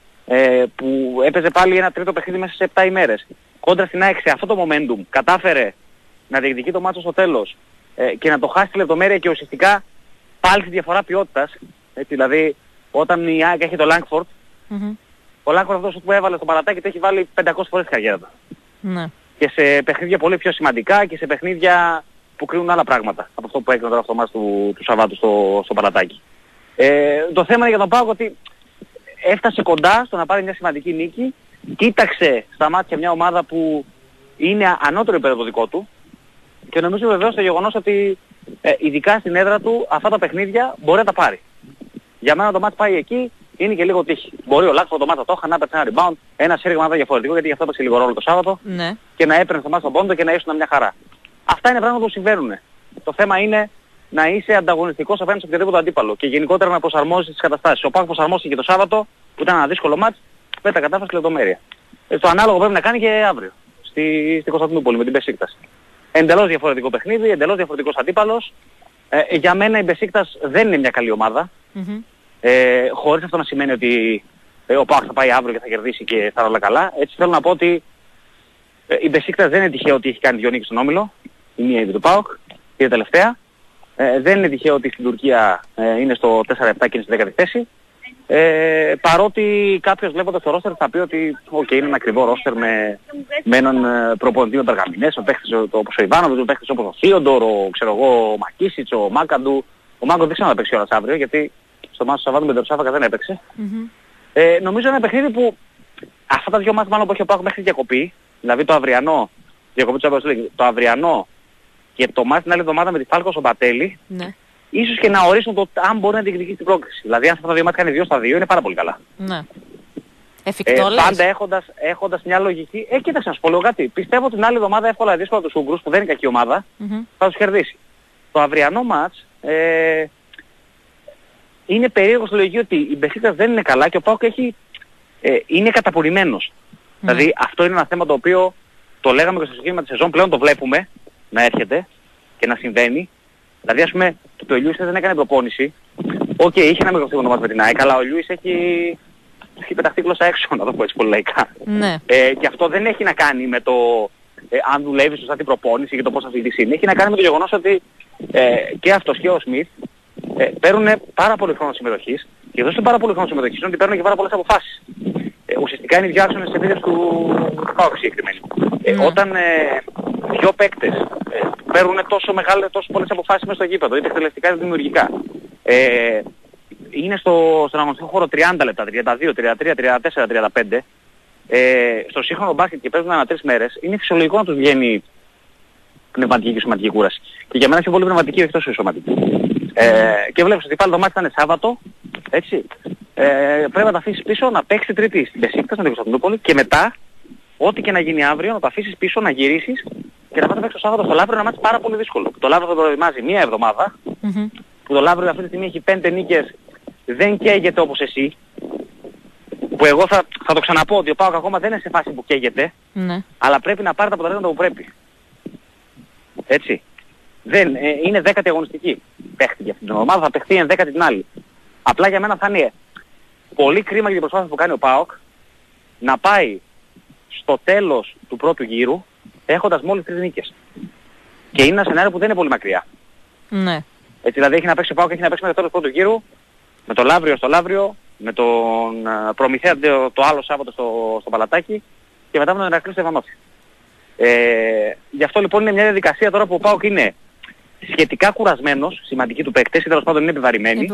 που έπαιζε πάλι ένα τρίτο παιχνίδι μέσα σε 7 ημέρες κόντρα στην ΑΕΚ σε αυτό το momentum κατάφερε να διεκδικεί το μάτσο στο τέλος και να το χάσει τη λεπτομέρεια και ουσιαστικά πάλι στη διαφορά ποιότητας. Έτσι, δηλαδή όταν η ΑΕΚ έχει το Langford, ο Langford αυτός που έβαλε στο παρατάκι το έχει βάλει 500 φορές στην καριέρα του. Ναι. Και σε παιχνίδια πολύ πιο σημαντικά και σε παιχνίδια που κρίνουν άλλα πράγματα από αυτό που έκανε τώρα αυτό το μάτς του Σαββάτου στο παρατάκι. Το θέμα είναι για τον ΠΑΟΚ ότι έφτασε κοντά στο να πάρει μια σημαντική νίκη, κοίταξε στα μάτια μια ομάδα που είναι ανώτερο επίπεδο δικό του και νομίζω βεβαίως το γεγονός ότι ειδικά στην έδρα του αυτά τα παιχνίδια μπορεί να τα πάρει. Για μένα το μάτς πάει εκεί, είναι και λίγο τύχη. Μπορεί ο Λάξο το μάτς το είχα να πέτσε ένα rebound, ένα σέριγμα να ήταν διαφορετικό γιατί γι' αυτό έπαιξε λίγο ρόλο το Σάββατο και να έπαιρνε στο μάτς τον πόντο και να ήσουν μια χαρά. Αυτά είναι πράγματα που συμβαίνουν. Το θέμα είναι να είσαι ανταγωνιστικός απέναντι σε οποιοδήποτε αντίπαλο και γενικότερα να προσαρμόζεις τις καταστάσεις. Ο ΠΑΟΚ προσαρμόστηκε το Σάββατο που ήταν ένα δύσκολο μάτς, δεν τα κατάφερε στη λεπτομέρεια. Το ανάλογο πρέπει να κάνει και αύριο στη Κωνσταντινούπολη με την Μπεσίκτας. Εντελώς διαφορετικό παιχνίδι, εντελώς διαφορετικός αντίπαλος. Για μένα η Μπεσίκτας δεν είναι μια καλή ομάδα. Χωρίς αυτό να σημαίνει ότι ο ΠΑΟΚ θα πάει αύριο και θα κερδίσει και θα είναι όλα καλά. Έτσι θέλω να πω ότι η Μπεσίκτας δεν είναι τυχαίο ότι έχει κάνει 2 νίκες στον Όμιλο. Η μία είναι του ΠΑΟΚ, η τελευταία. Δεν είναι τυχαίο ότι στην Τουρκία είναι στο 4-7 και είναι στη 10η θέση. Παρότι κάποιος βλέποντας το ρόστερ θα πει ότι είναι ένα ακριβό ρόστερ με έναν προπονητή με περγαμηνές, με παίχτες όπως ο Ιβάνοβιτς, με παίχτες όπως ο Θείοντορ, ο Μακίσιτς, ο Μάκαντου. Ο Μάκαντου δεν ξέρω να παίξει όλας αύριο γιατί στο μάτι του Σαββάτου με τον Ρουσάφακα δεν έπαιξε. Νομίζω ένα παιχνίδι που αυτά τα 2 μάτια μάλλον που έχει ο ΠΑΟΚ μέχρι διακοπή, δηλαδή το αυριανό, διακοπή του Champions League, το αυριανό και το μάτι την άλλη εβδομάδα με τη Φάλκο στον Μπατέλη, ίσως και να ορίσουν το αν μπορεί να διεκδικήσει την πρόκριση. Δηλαδή αν αυτά τα 2 μάτια κάνει 2-2 είναι πάρα πολύ καλά. Ναι. Εφικτό λες. Πάντα έχοντας μια λογική. Κοίταξε να σου πω λίγο κάτι. Πιστεύω ότι την άλλη εβδομάδα εύκολα δύσκολα τους Ούγγρους που δεν είναι κακή ομάδα θα τους κερδίσει. Το αυριανό μάτς είναι περίεργο στη λογική ότι η Μπεσίκτας δεν είναι καλά και ο ΠΑΟΚ είναι καταπονημένος. Δηλαδή αυτό είναι ένα θέμα το οποίο το λέγαμε και στο ξεκίνημα της σεζόν, πλέον το βλέπουμε να έρχεται και να συμβαίνει. Δηλαδή ας πούμε το Λιούις δεν έκανε προπόνηση. Είχε ένα μικρό μάτς με την ΑΕΚ, αλλά ο Λιούις έχει πεταχτεί γλώσσα έξω, να το πω έτσι πολύ λαϊκά. Και αυτό δεν έχει να κάνει με το αν δουλεύει σωστά την προπόνηση και το πώς αθλητής είναι. Έχει να κάνει με το γεγονός ότι και αυτός και ο Σμιθ παίρνουν πάρα πολύ χρόνο συμμετοχής και εδώ στο πάρα πολύ χρόνο συμμετοχής είναι ότι παίρνουν και πάρα πολλές αποφάσεις. Ουσιαστικά είναι οι 2 άξονες της επίδεσης του ΠΑΟΚ συγκεκριμένοι. Όταν 2 παίκτες παίρνουν τόσο πολλές αποφάσεις μέσα στο γήπεδο, είτε εκτελεστικά είτε δημιουργικά, είναι στον αγωνιστικό χώρο 30 λεπτά, 32, 33, 34, 35, στο σύγχρονο μπάσκετ και παίζουν ανά 3 μέρες, είναι φυσιολογικό να τους βγαίνει πνευματική και σωματική κούραση. Και για μένα πιο πολύ πνευματική, όχι τόσο σωματική. Και βλέπεις ότι πάλι το μάτι ήταν Σάββατο, έτσι. Πρέπει να τα αφήσεις πίσω, να παίξεις Τρίτη στην Μπεσίκτας, στην Κωνσταντινούπολη και μετά, ό,τι και να γίνει αύριο, να το αφήσεις πίσω, να γυρίσεις και να πας να παίξεις το Σάββατο στο Λαύριο, ένα μάτι πάρα πολύ δύσκολο. Το Λαύριο θα το προετοιμάζει 1 εβδομάδα, που το Λαύριο αυτή τη στιγμή έχει 5 νίκες, δεν καίγεται όπως εσύ. Που εγώ θα το ξαναπώ ότι ο ΠΑΟΚ ακόμα δεν είναι σε φάση που καίγεται, αλλά πρέπει να πάρει τα αποτελέσματα που πρέπει. Έτσι. Είναι 10η αγωνιστική. Παίχτηκε αυτή την εβδομάδα, θα παιχτεί 11η την άλλη. Απλά για μένα θα είναι πολύ κρίμα για την προσπάθεια που κάνει ο ΠΑΟΚ να πάει στο τέλος του πρώτου γύρου έχοντας μόλις 3 νίκες. Και είναι ένα σενάριο που δεν είναι πολύ μακριά. Έτσι, δηλαδή έχει να παίξει ο ΠΑΟΚ, έχει να παίξει μέχρι το τέλος του πρώτου γύρου, με το Λαύριο στο Λαύριο, με τον Προμηθέα το άλλο Σάββατο στο Παλατάκι και μετά με τον Ηρακλή στο Ευανόφη. Γι' αυτό λοιπόν είναι μια διαδικασία τώρα που ο ΠΑΟΚ είναι σχετικά κουρασμένος, σημαντικοί του παίκτες, ή τέλος πάντων είναι επιβαρημένοι.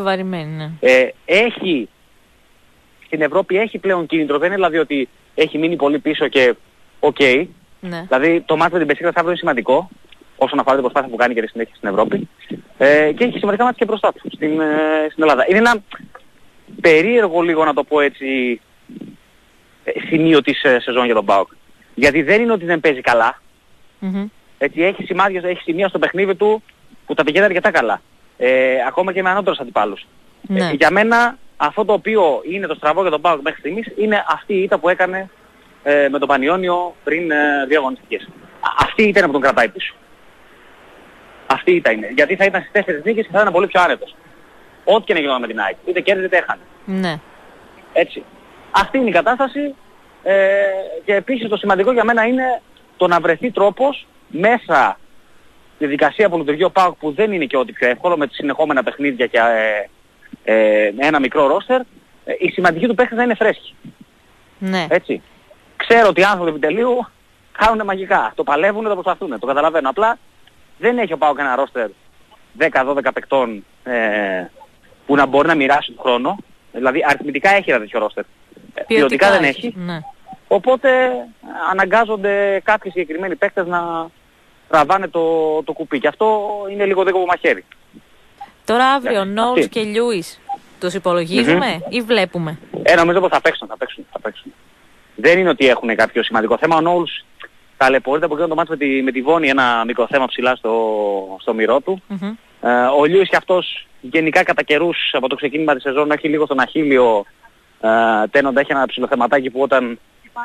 Στην Ευρώπη έχει πλέον κίνητρο, δεν είναι δηλαδή ότι έχει μείνει πολύ πίσω και Δηλαδή το μάτι με την Μπεσίκτας αύριο είναι σημαντικό, όσον αφορά την προσπάθεια που κάνει και τη συνέχεια στην Ευρώπη. Και έχει σημαντικά μάτια και μπροστά του στην Ελλάδα. Είναι ένα περίεργο λίγο να το πω έτσι σημείο της σεζόν για τον ΠΑΟΚ. Γιατί δεν είναι ότι δεν παίζει καλά. Έτσι, έχει σημεία στο παιχνίδι του που τα πηγαίνει αρκετά καλά. Ακόμα και με ανώτερους αντιπάλους. Για μένα αυτό το οποίο είναι το στραβό για τον ΠΑΟΚ μέχρι στιγμής είναι αυτή η ήττα που έκανε με τον Πανιόνιο πριν 2 αγωνιστικές. Αυτή ήταν που τον κρατάει πίσω. Αυτή ήταν. Γιατί θα ήταν στις 4 νίκες και θα ήταν πολύ πιο άνετος. Ό,τι και να γινόταν με την ΑΕΚ. Είτε κέρδιζε είτε έχανε. Ναι. Έτσι. Αυτή είναι η κατάσταση. Και επίσης το σημαντικό για μένα είναι το να βρεθεί τρόπος μέσα στη δικασία που λειτουργεί ο ΠΑΟΚ, που δεν είναι και ό,τι πιο εύκολο με συνεχόμενα παιχνίδια και ένα μικρό ρόστερ, η σημαντική του παίκτες να είναι φρέσκοι. Ναι. Έτσι. Ξέρω ότι οι άνθρωποι επιτελείου κάνουν μαγικά. Το παλεύουν, το προσπαθούν. Το καταλαβαίνω. Απλά δεν έχει ο ΠΑΟΚ ένα ρόστερ 10-12 παικτών που να μπορεί να μοιράσει τον χρόνο. Δηλαδή αριθμητικά έχει ένα τέτοιο ρόστερ. Ποιοτικά δεν έχει. Ναι. Οπότε αναγκάζονται κάποιοι συγκεκριμένοι παίκτες να τραβάνε το κουπί. Και αυτό είναι λίγο δίκοπο μαχαίρι. Τώρα αύριο Νόλς και Λιούις τους υπολογίζουμε ή βλέπουμε? Νομίζω πως θα παίξουν. Δεν είναι ότι έχουν κάποιο σημαντικό θέμα. Ο Νόλς ταλαιπωρείται από εκείνο το μάτι με τη Βόνη, ένα μικρό θέμα ψηλά στο μυρό του. Ο Λιούις και αυτός γενικά κατά καιρούς από το ξεκίνημα της σεζόν έχει λίγο στον αχίλιο τένοντα, έχει ένα ψηλοθεματάκι που όταν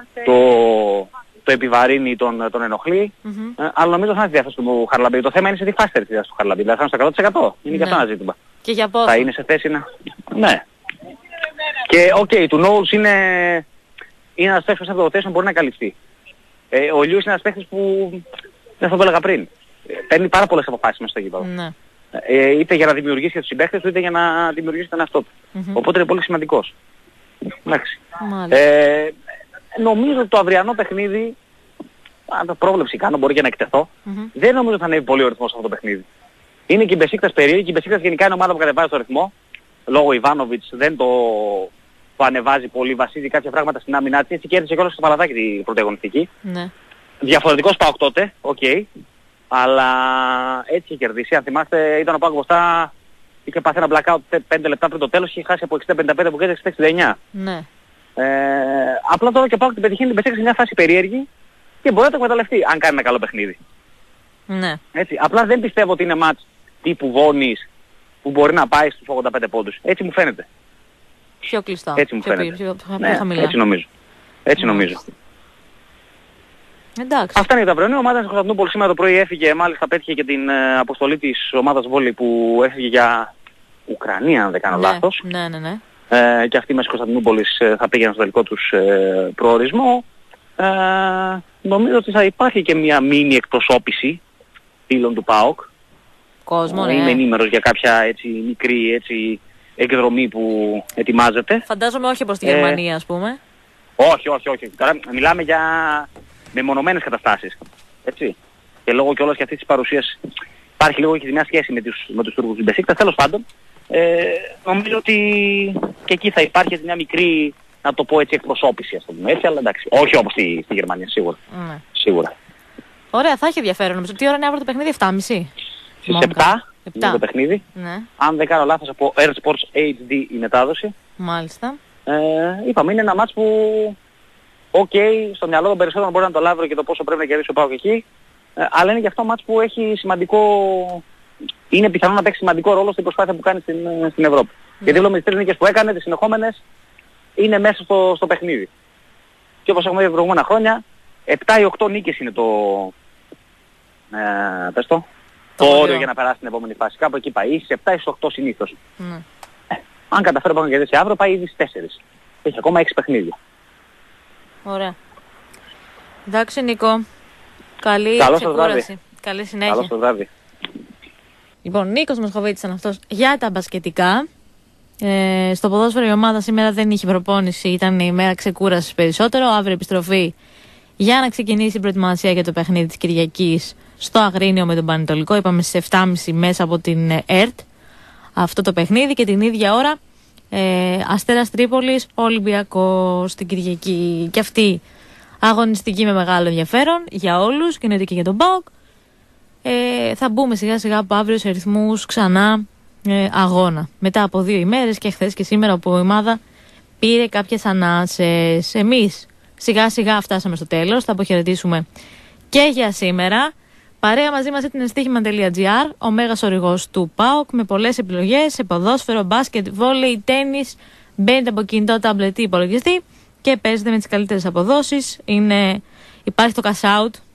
το επιβαρύνει τον ενοχλεί. Αλλά νομίζω θα είναι στη διάθεση του Χαρλαμπή. Το θέμα είναι σε τι φάση θα έρθει του Χαρλαμπή. Δηλαδή θα είναι στο 100%. Είναι και αυτό ένα ζήτημα. Και για πόσο? Θα είναι σε θέση να... Ναι. Και του Νόλς είναι ένας παίκτης που από το 4 μπορεί να καλυφθεί. Ο Λιούις είναι ένας παίκτης που, δεν θα το έλεγα πριν, παίρνει πάρα πολλές αποφάσεις μέσα στο γήπεδο. Ναι. Είτε για να δημιουργήσει για τους συμπαίκτες του, είτε για να δημιουργήσει τον εαυτό του. Οπότε είναι πολύ σημαντικός. Εντάξει. Νομίζω ότι το αυριανό παιχνίδι, αν το πρόβλεψη κάνω, μπορεί και να εκτεθώ, δεν νομίζω ότι θα ανέβει πολύ ο ρυθμός αυτό το παιχνίδι. Είναι και η Μπεσίκτας περίεργη, η Μπεσίκτας γενικά είναι ομάδα που κατεβάζει το ρυθμό. Λόγω Ιβάνοβιτς δεν το ανεβάζει πολύ, βασίζει κάποια πράγματα στην άμυνά της. Έτσι κέρδισε κιόλας στο Παλατάκι την πρωταγωνιστική. Ναι. Διαφορετικός ΠΑΟΚ τότε, αλλά έτσι είχε κερδίσει. Αν θυμάστε, ήταν ο ΠΑΟΚ μπροστά, είχε πάθει ένα blackout 5 λεπτά πριν το τέλος και είχε χάσει από 60-55 που κέρδισε 69. Ναι. Απλά τώρα και ο ΠΑΟΚ την πετυχαίνει την Μπεσίκτας σε μια φάση περίεργη και μπορεί να το εκμεταλλευτεί αν κάνει ένα καλό παιχνίδι. Ναι. Έτσι. Απλά δεν πιστεύω ότι είναι μάτς τύπου Βόνης που μπορεί να πάει στους 85 πόντους. Έτσι μου φαίνεται. Πιο κλειστά. Έτσι μου φαίνεται. Πιο Ναι, έτσι νομίζω. Εντάξει. Αυτά είναι τα πρωινή. Η ομάδα της Κωνσταντινούπολης σήμερα το πρωί έφυγε, μάλιστα πέτυχε και την αποστολή της ομάδας βόλεϊ που έφυγε για Ουκρανία, αν δεν κάνω λάθος. Ναι. Και αυτοί μέσα της Κωνσταντινούπολης θα πήγαιναν στο τελικό τους προορισμό. Νομίζω ότι θα υπάρχει και μια μίνι εκπροσώπηση φίλων του ΠΑΟΚ. Κόσμο, ναι. Είμαι ενήμερος για κάποια έτσι, μικρή έτσι, εκδρομή που ετοιμάζεται. Φαντάζομαι όχι προς τη Γερμανία, ας πούμε. Όχι. Τώρα μιλάμε για μεμονωμένες καταστάσεις. Έτσι. Και λόγω κιόλας και αυτής της παρουσίας υπάρχει λίγο και μια σχέση με τους Τούρκους της Μπεσίκτας. Τέλος πάντων, νομίζω ότι και εκεί θα υπάρχει μια μικρή, να το πω έτσι, εκπροσώπηση, ας το πούμε έτσι, αλλά εντάξει. Όχι όπως στη Γερμανία, σίγουρα. Σίγουρα. Ωραία, θα έχει ενδιαφέρον. Νομίζω. Τι ώρα είναι αύριο το παιχνίδι, 7.30? Στις 7 είναι το παιχνίδι. Ναι. Αν δεν κάνω λάθος, από Air Sports HD η μετάδοση. Μάλιστα. Είπαμε, είναι ένα μάτς που στο μυαλό των περισσότερων μπορεί να το λάβει και το πόσο πρέπει να κερδίσει ο ΠΑΟΚ εκεί. Αλλά είναι και αυτό μάτς που έχει σημαντικό... Είναι πιθανό να παίξει σημαντικό ρόλο στην προσπάθεια που κάνει στην Ευρώπη. Γιατί βλέπουμε τις 3 νίκες που έκανε, τις συνεχόμενες, είναι μέσα στο παιχνίδι. Και όπως έχουμε δει τα προηγούμενα χρόνια, 7 ή 8 νίκες είναι το όριο για να περάσει την επόμενη φάση. Κάπου εκεί πάει, στις 7 ή στις 8 συνήθως. Αν καταφέρει να κερδίσει αύριο, πάει ήδη στις 4. Έχει ακόμα 6 παιχνίδια. Ωραία. Εντάξει, Νίκο. Καλή ξεκούραση. Καλή συνέχεια. Καλώς το βράδυ. Λοιπόν, Νίκος Μοσχοβίτης ήταν αυτός για τα μπασκετικά. Στο ποδόσφαιρο η ομάδα σήμερα δεν είχε προπόνηση, ήταν η μέρα ξεκούρασης περισσότερο. Αύριο επιστροφή για να ξεκινήσει η προετοιμασία για το παιχνίδι της Κυριακής στο Αγρίνιο με τον Πανετολικό. Είπαμε στις 7.30 μέσα από την ΕΡΤ αυτό το παιχνίδι και την ίδια ώρα Αστέρας Τρίπολης, Ολυμπιακός την Κυριακή. Και αυτή αγωνιστική με μεγάλο ενδιαφέρον για όλους και εννοείται και για τον ΠΑΟΚ. Θα μπούμε σιγά σιγά από αύριο σε ρυθμούς ξανά αγώνα. Μετά από 2 ημέρες και χθες και σήμερα που η ομάδα πήρε κάποιες ανάσες. Εμείς σιγά σιγά φτάσαμε στο τέλος. Θα αποχαιρετήσουμε και για σήμερα. Παρέα μαζί μας ήταν στοίχημα.gr, ο μέγας οριγός του ΠΑΟΚ με πολλές επιλογές σε ποδόσφαιρο, μπάσκετ, βόλεϊ, τένις. Μπαίνετε από κινητό, τάμπλετ ή υπολογιστή και παίζετε με τις καλύτερες αποδόσεις. Υπάρχει το cash out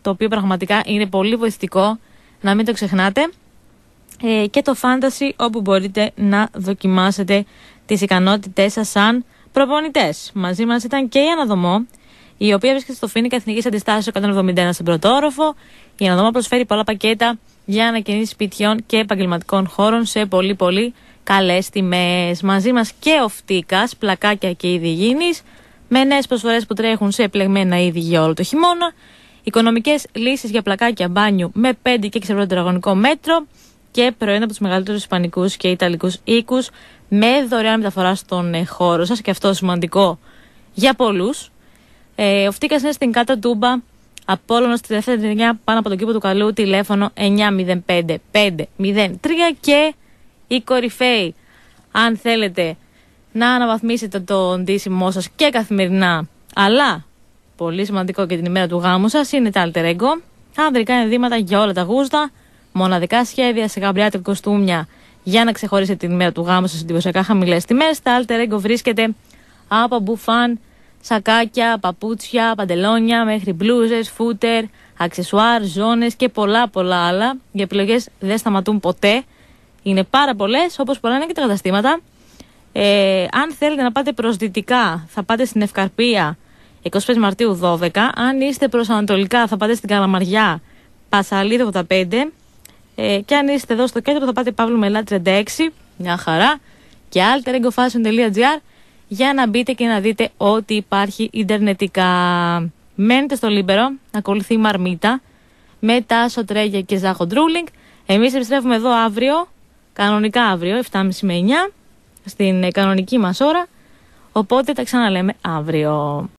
το οποίο πραγματικά είναι πολύ βοηθητικό, να μην το ξεχνάτε. Και το Fantasy, όπου μπορείτε να δοκιμάσετε τις ικανότητές σας σαν προπονητές. Μαζί μας ήταν και η Αναδομό, η οποία βρίσκεται στο Φοίνικα Εθνικής Αντιστάσεως 171 στον πρώτο όροφο. Η Αναδομό προσφέρει πολλά πακέτα για ανακαινήσεις σπιτιών και επαγγελματικών χώρων σε πολύ πολύ καλές τιμές. Μαζί μας και ο Φτίκας, πλακάκια και είδη υγιεινής, με νέες προσφορές που τρέχουν σε επιλεγμένα είδη για όλο το χειμώνα. Οικονομικές λύσεις για πλακάκια μπάνιου με 5 και 6 ευρώ τετραγωνικό μέτρο. Και προϊόντα από τους μεγαλύτερους ισπανικούς και ιταλικούς οίκους με δωρεάν μεταφορά στον χώρο σας, και αυτό σημαντικό για πολλούς. Ο Φτίκας είναι στην Κάτω Τούμπα, Απόλλωνος στη δεύτερη γενιά, πάνω από τον κήπο του Καλού, τηλέφωνο 905-503. Και οι κορυφαίοι, αν θέλετε να αναβαθμίσετε τον ντύσιμό σας και καθημερινά, αλλά πολύ σημαντικό και την ημέρα του γάμου σας, είναι τα Alter Ego. Ανδρικά ενδύματα για όλα τα γούστα. Μοναδικά σχέδια σε γαμπριάτικα κοστούμια για να ξεχωρίσετε την ημέρα του γάμου σας σε εντυπωσιακά χαμηλές τιμές. Τα Alter Ego βρίσκεται από μπουφάν, σακάκια, παπούτσια, παντελόνια μέχρι μπλούζες, φούτερ, αξεσουάρ, ζώνες και πολλά άλλα. Οι επιλογές δεν σταματούν ποτέ. Είναι πάρα πολλές, όπως πολλά είναι και τα καταστήματα. Αν θέλετε να πάτε προς δυτικά, θα πάτε στην Ευκαρπία 25 Μαρτίου 12. Αν είστε προς ανατολικά, θα πάτε στην Καλαμαριά, Πασαλίδη 85. Και αν είστε εδώ στο κέντρο, θα πάτε Παύλου Μελά 36. Μια χαρά. Και alteregofashion.gr για να μπείτε και να δείτε ό,τι υπάρχει ιντερνετικά. Μένετε στο Λίμπερο, ακολουθεί η Μαρμίτα με Τάσο Τρέγια και Ζάχο Ντρούλινγκ. Εμείς επιστρέφουμε εδώ αύριο, κανονικά αύριο, 7.30 με 9, στην κανονική μας ώρα. Οπότε τα ξαναλέμε αύριο.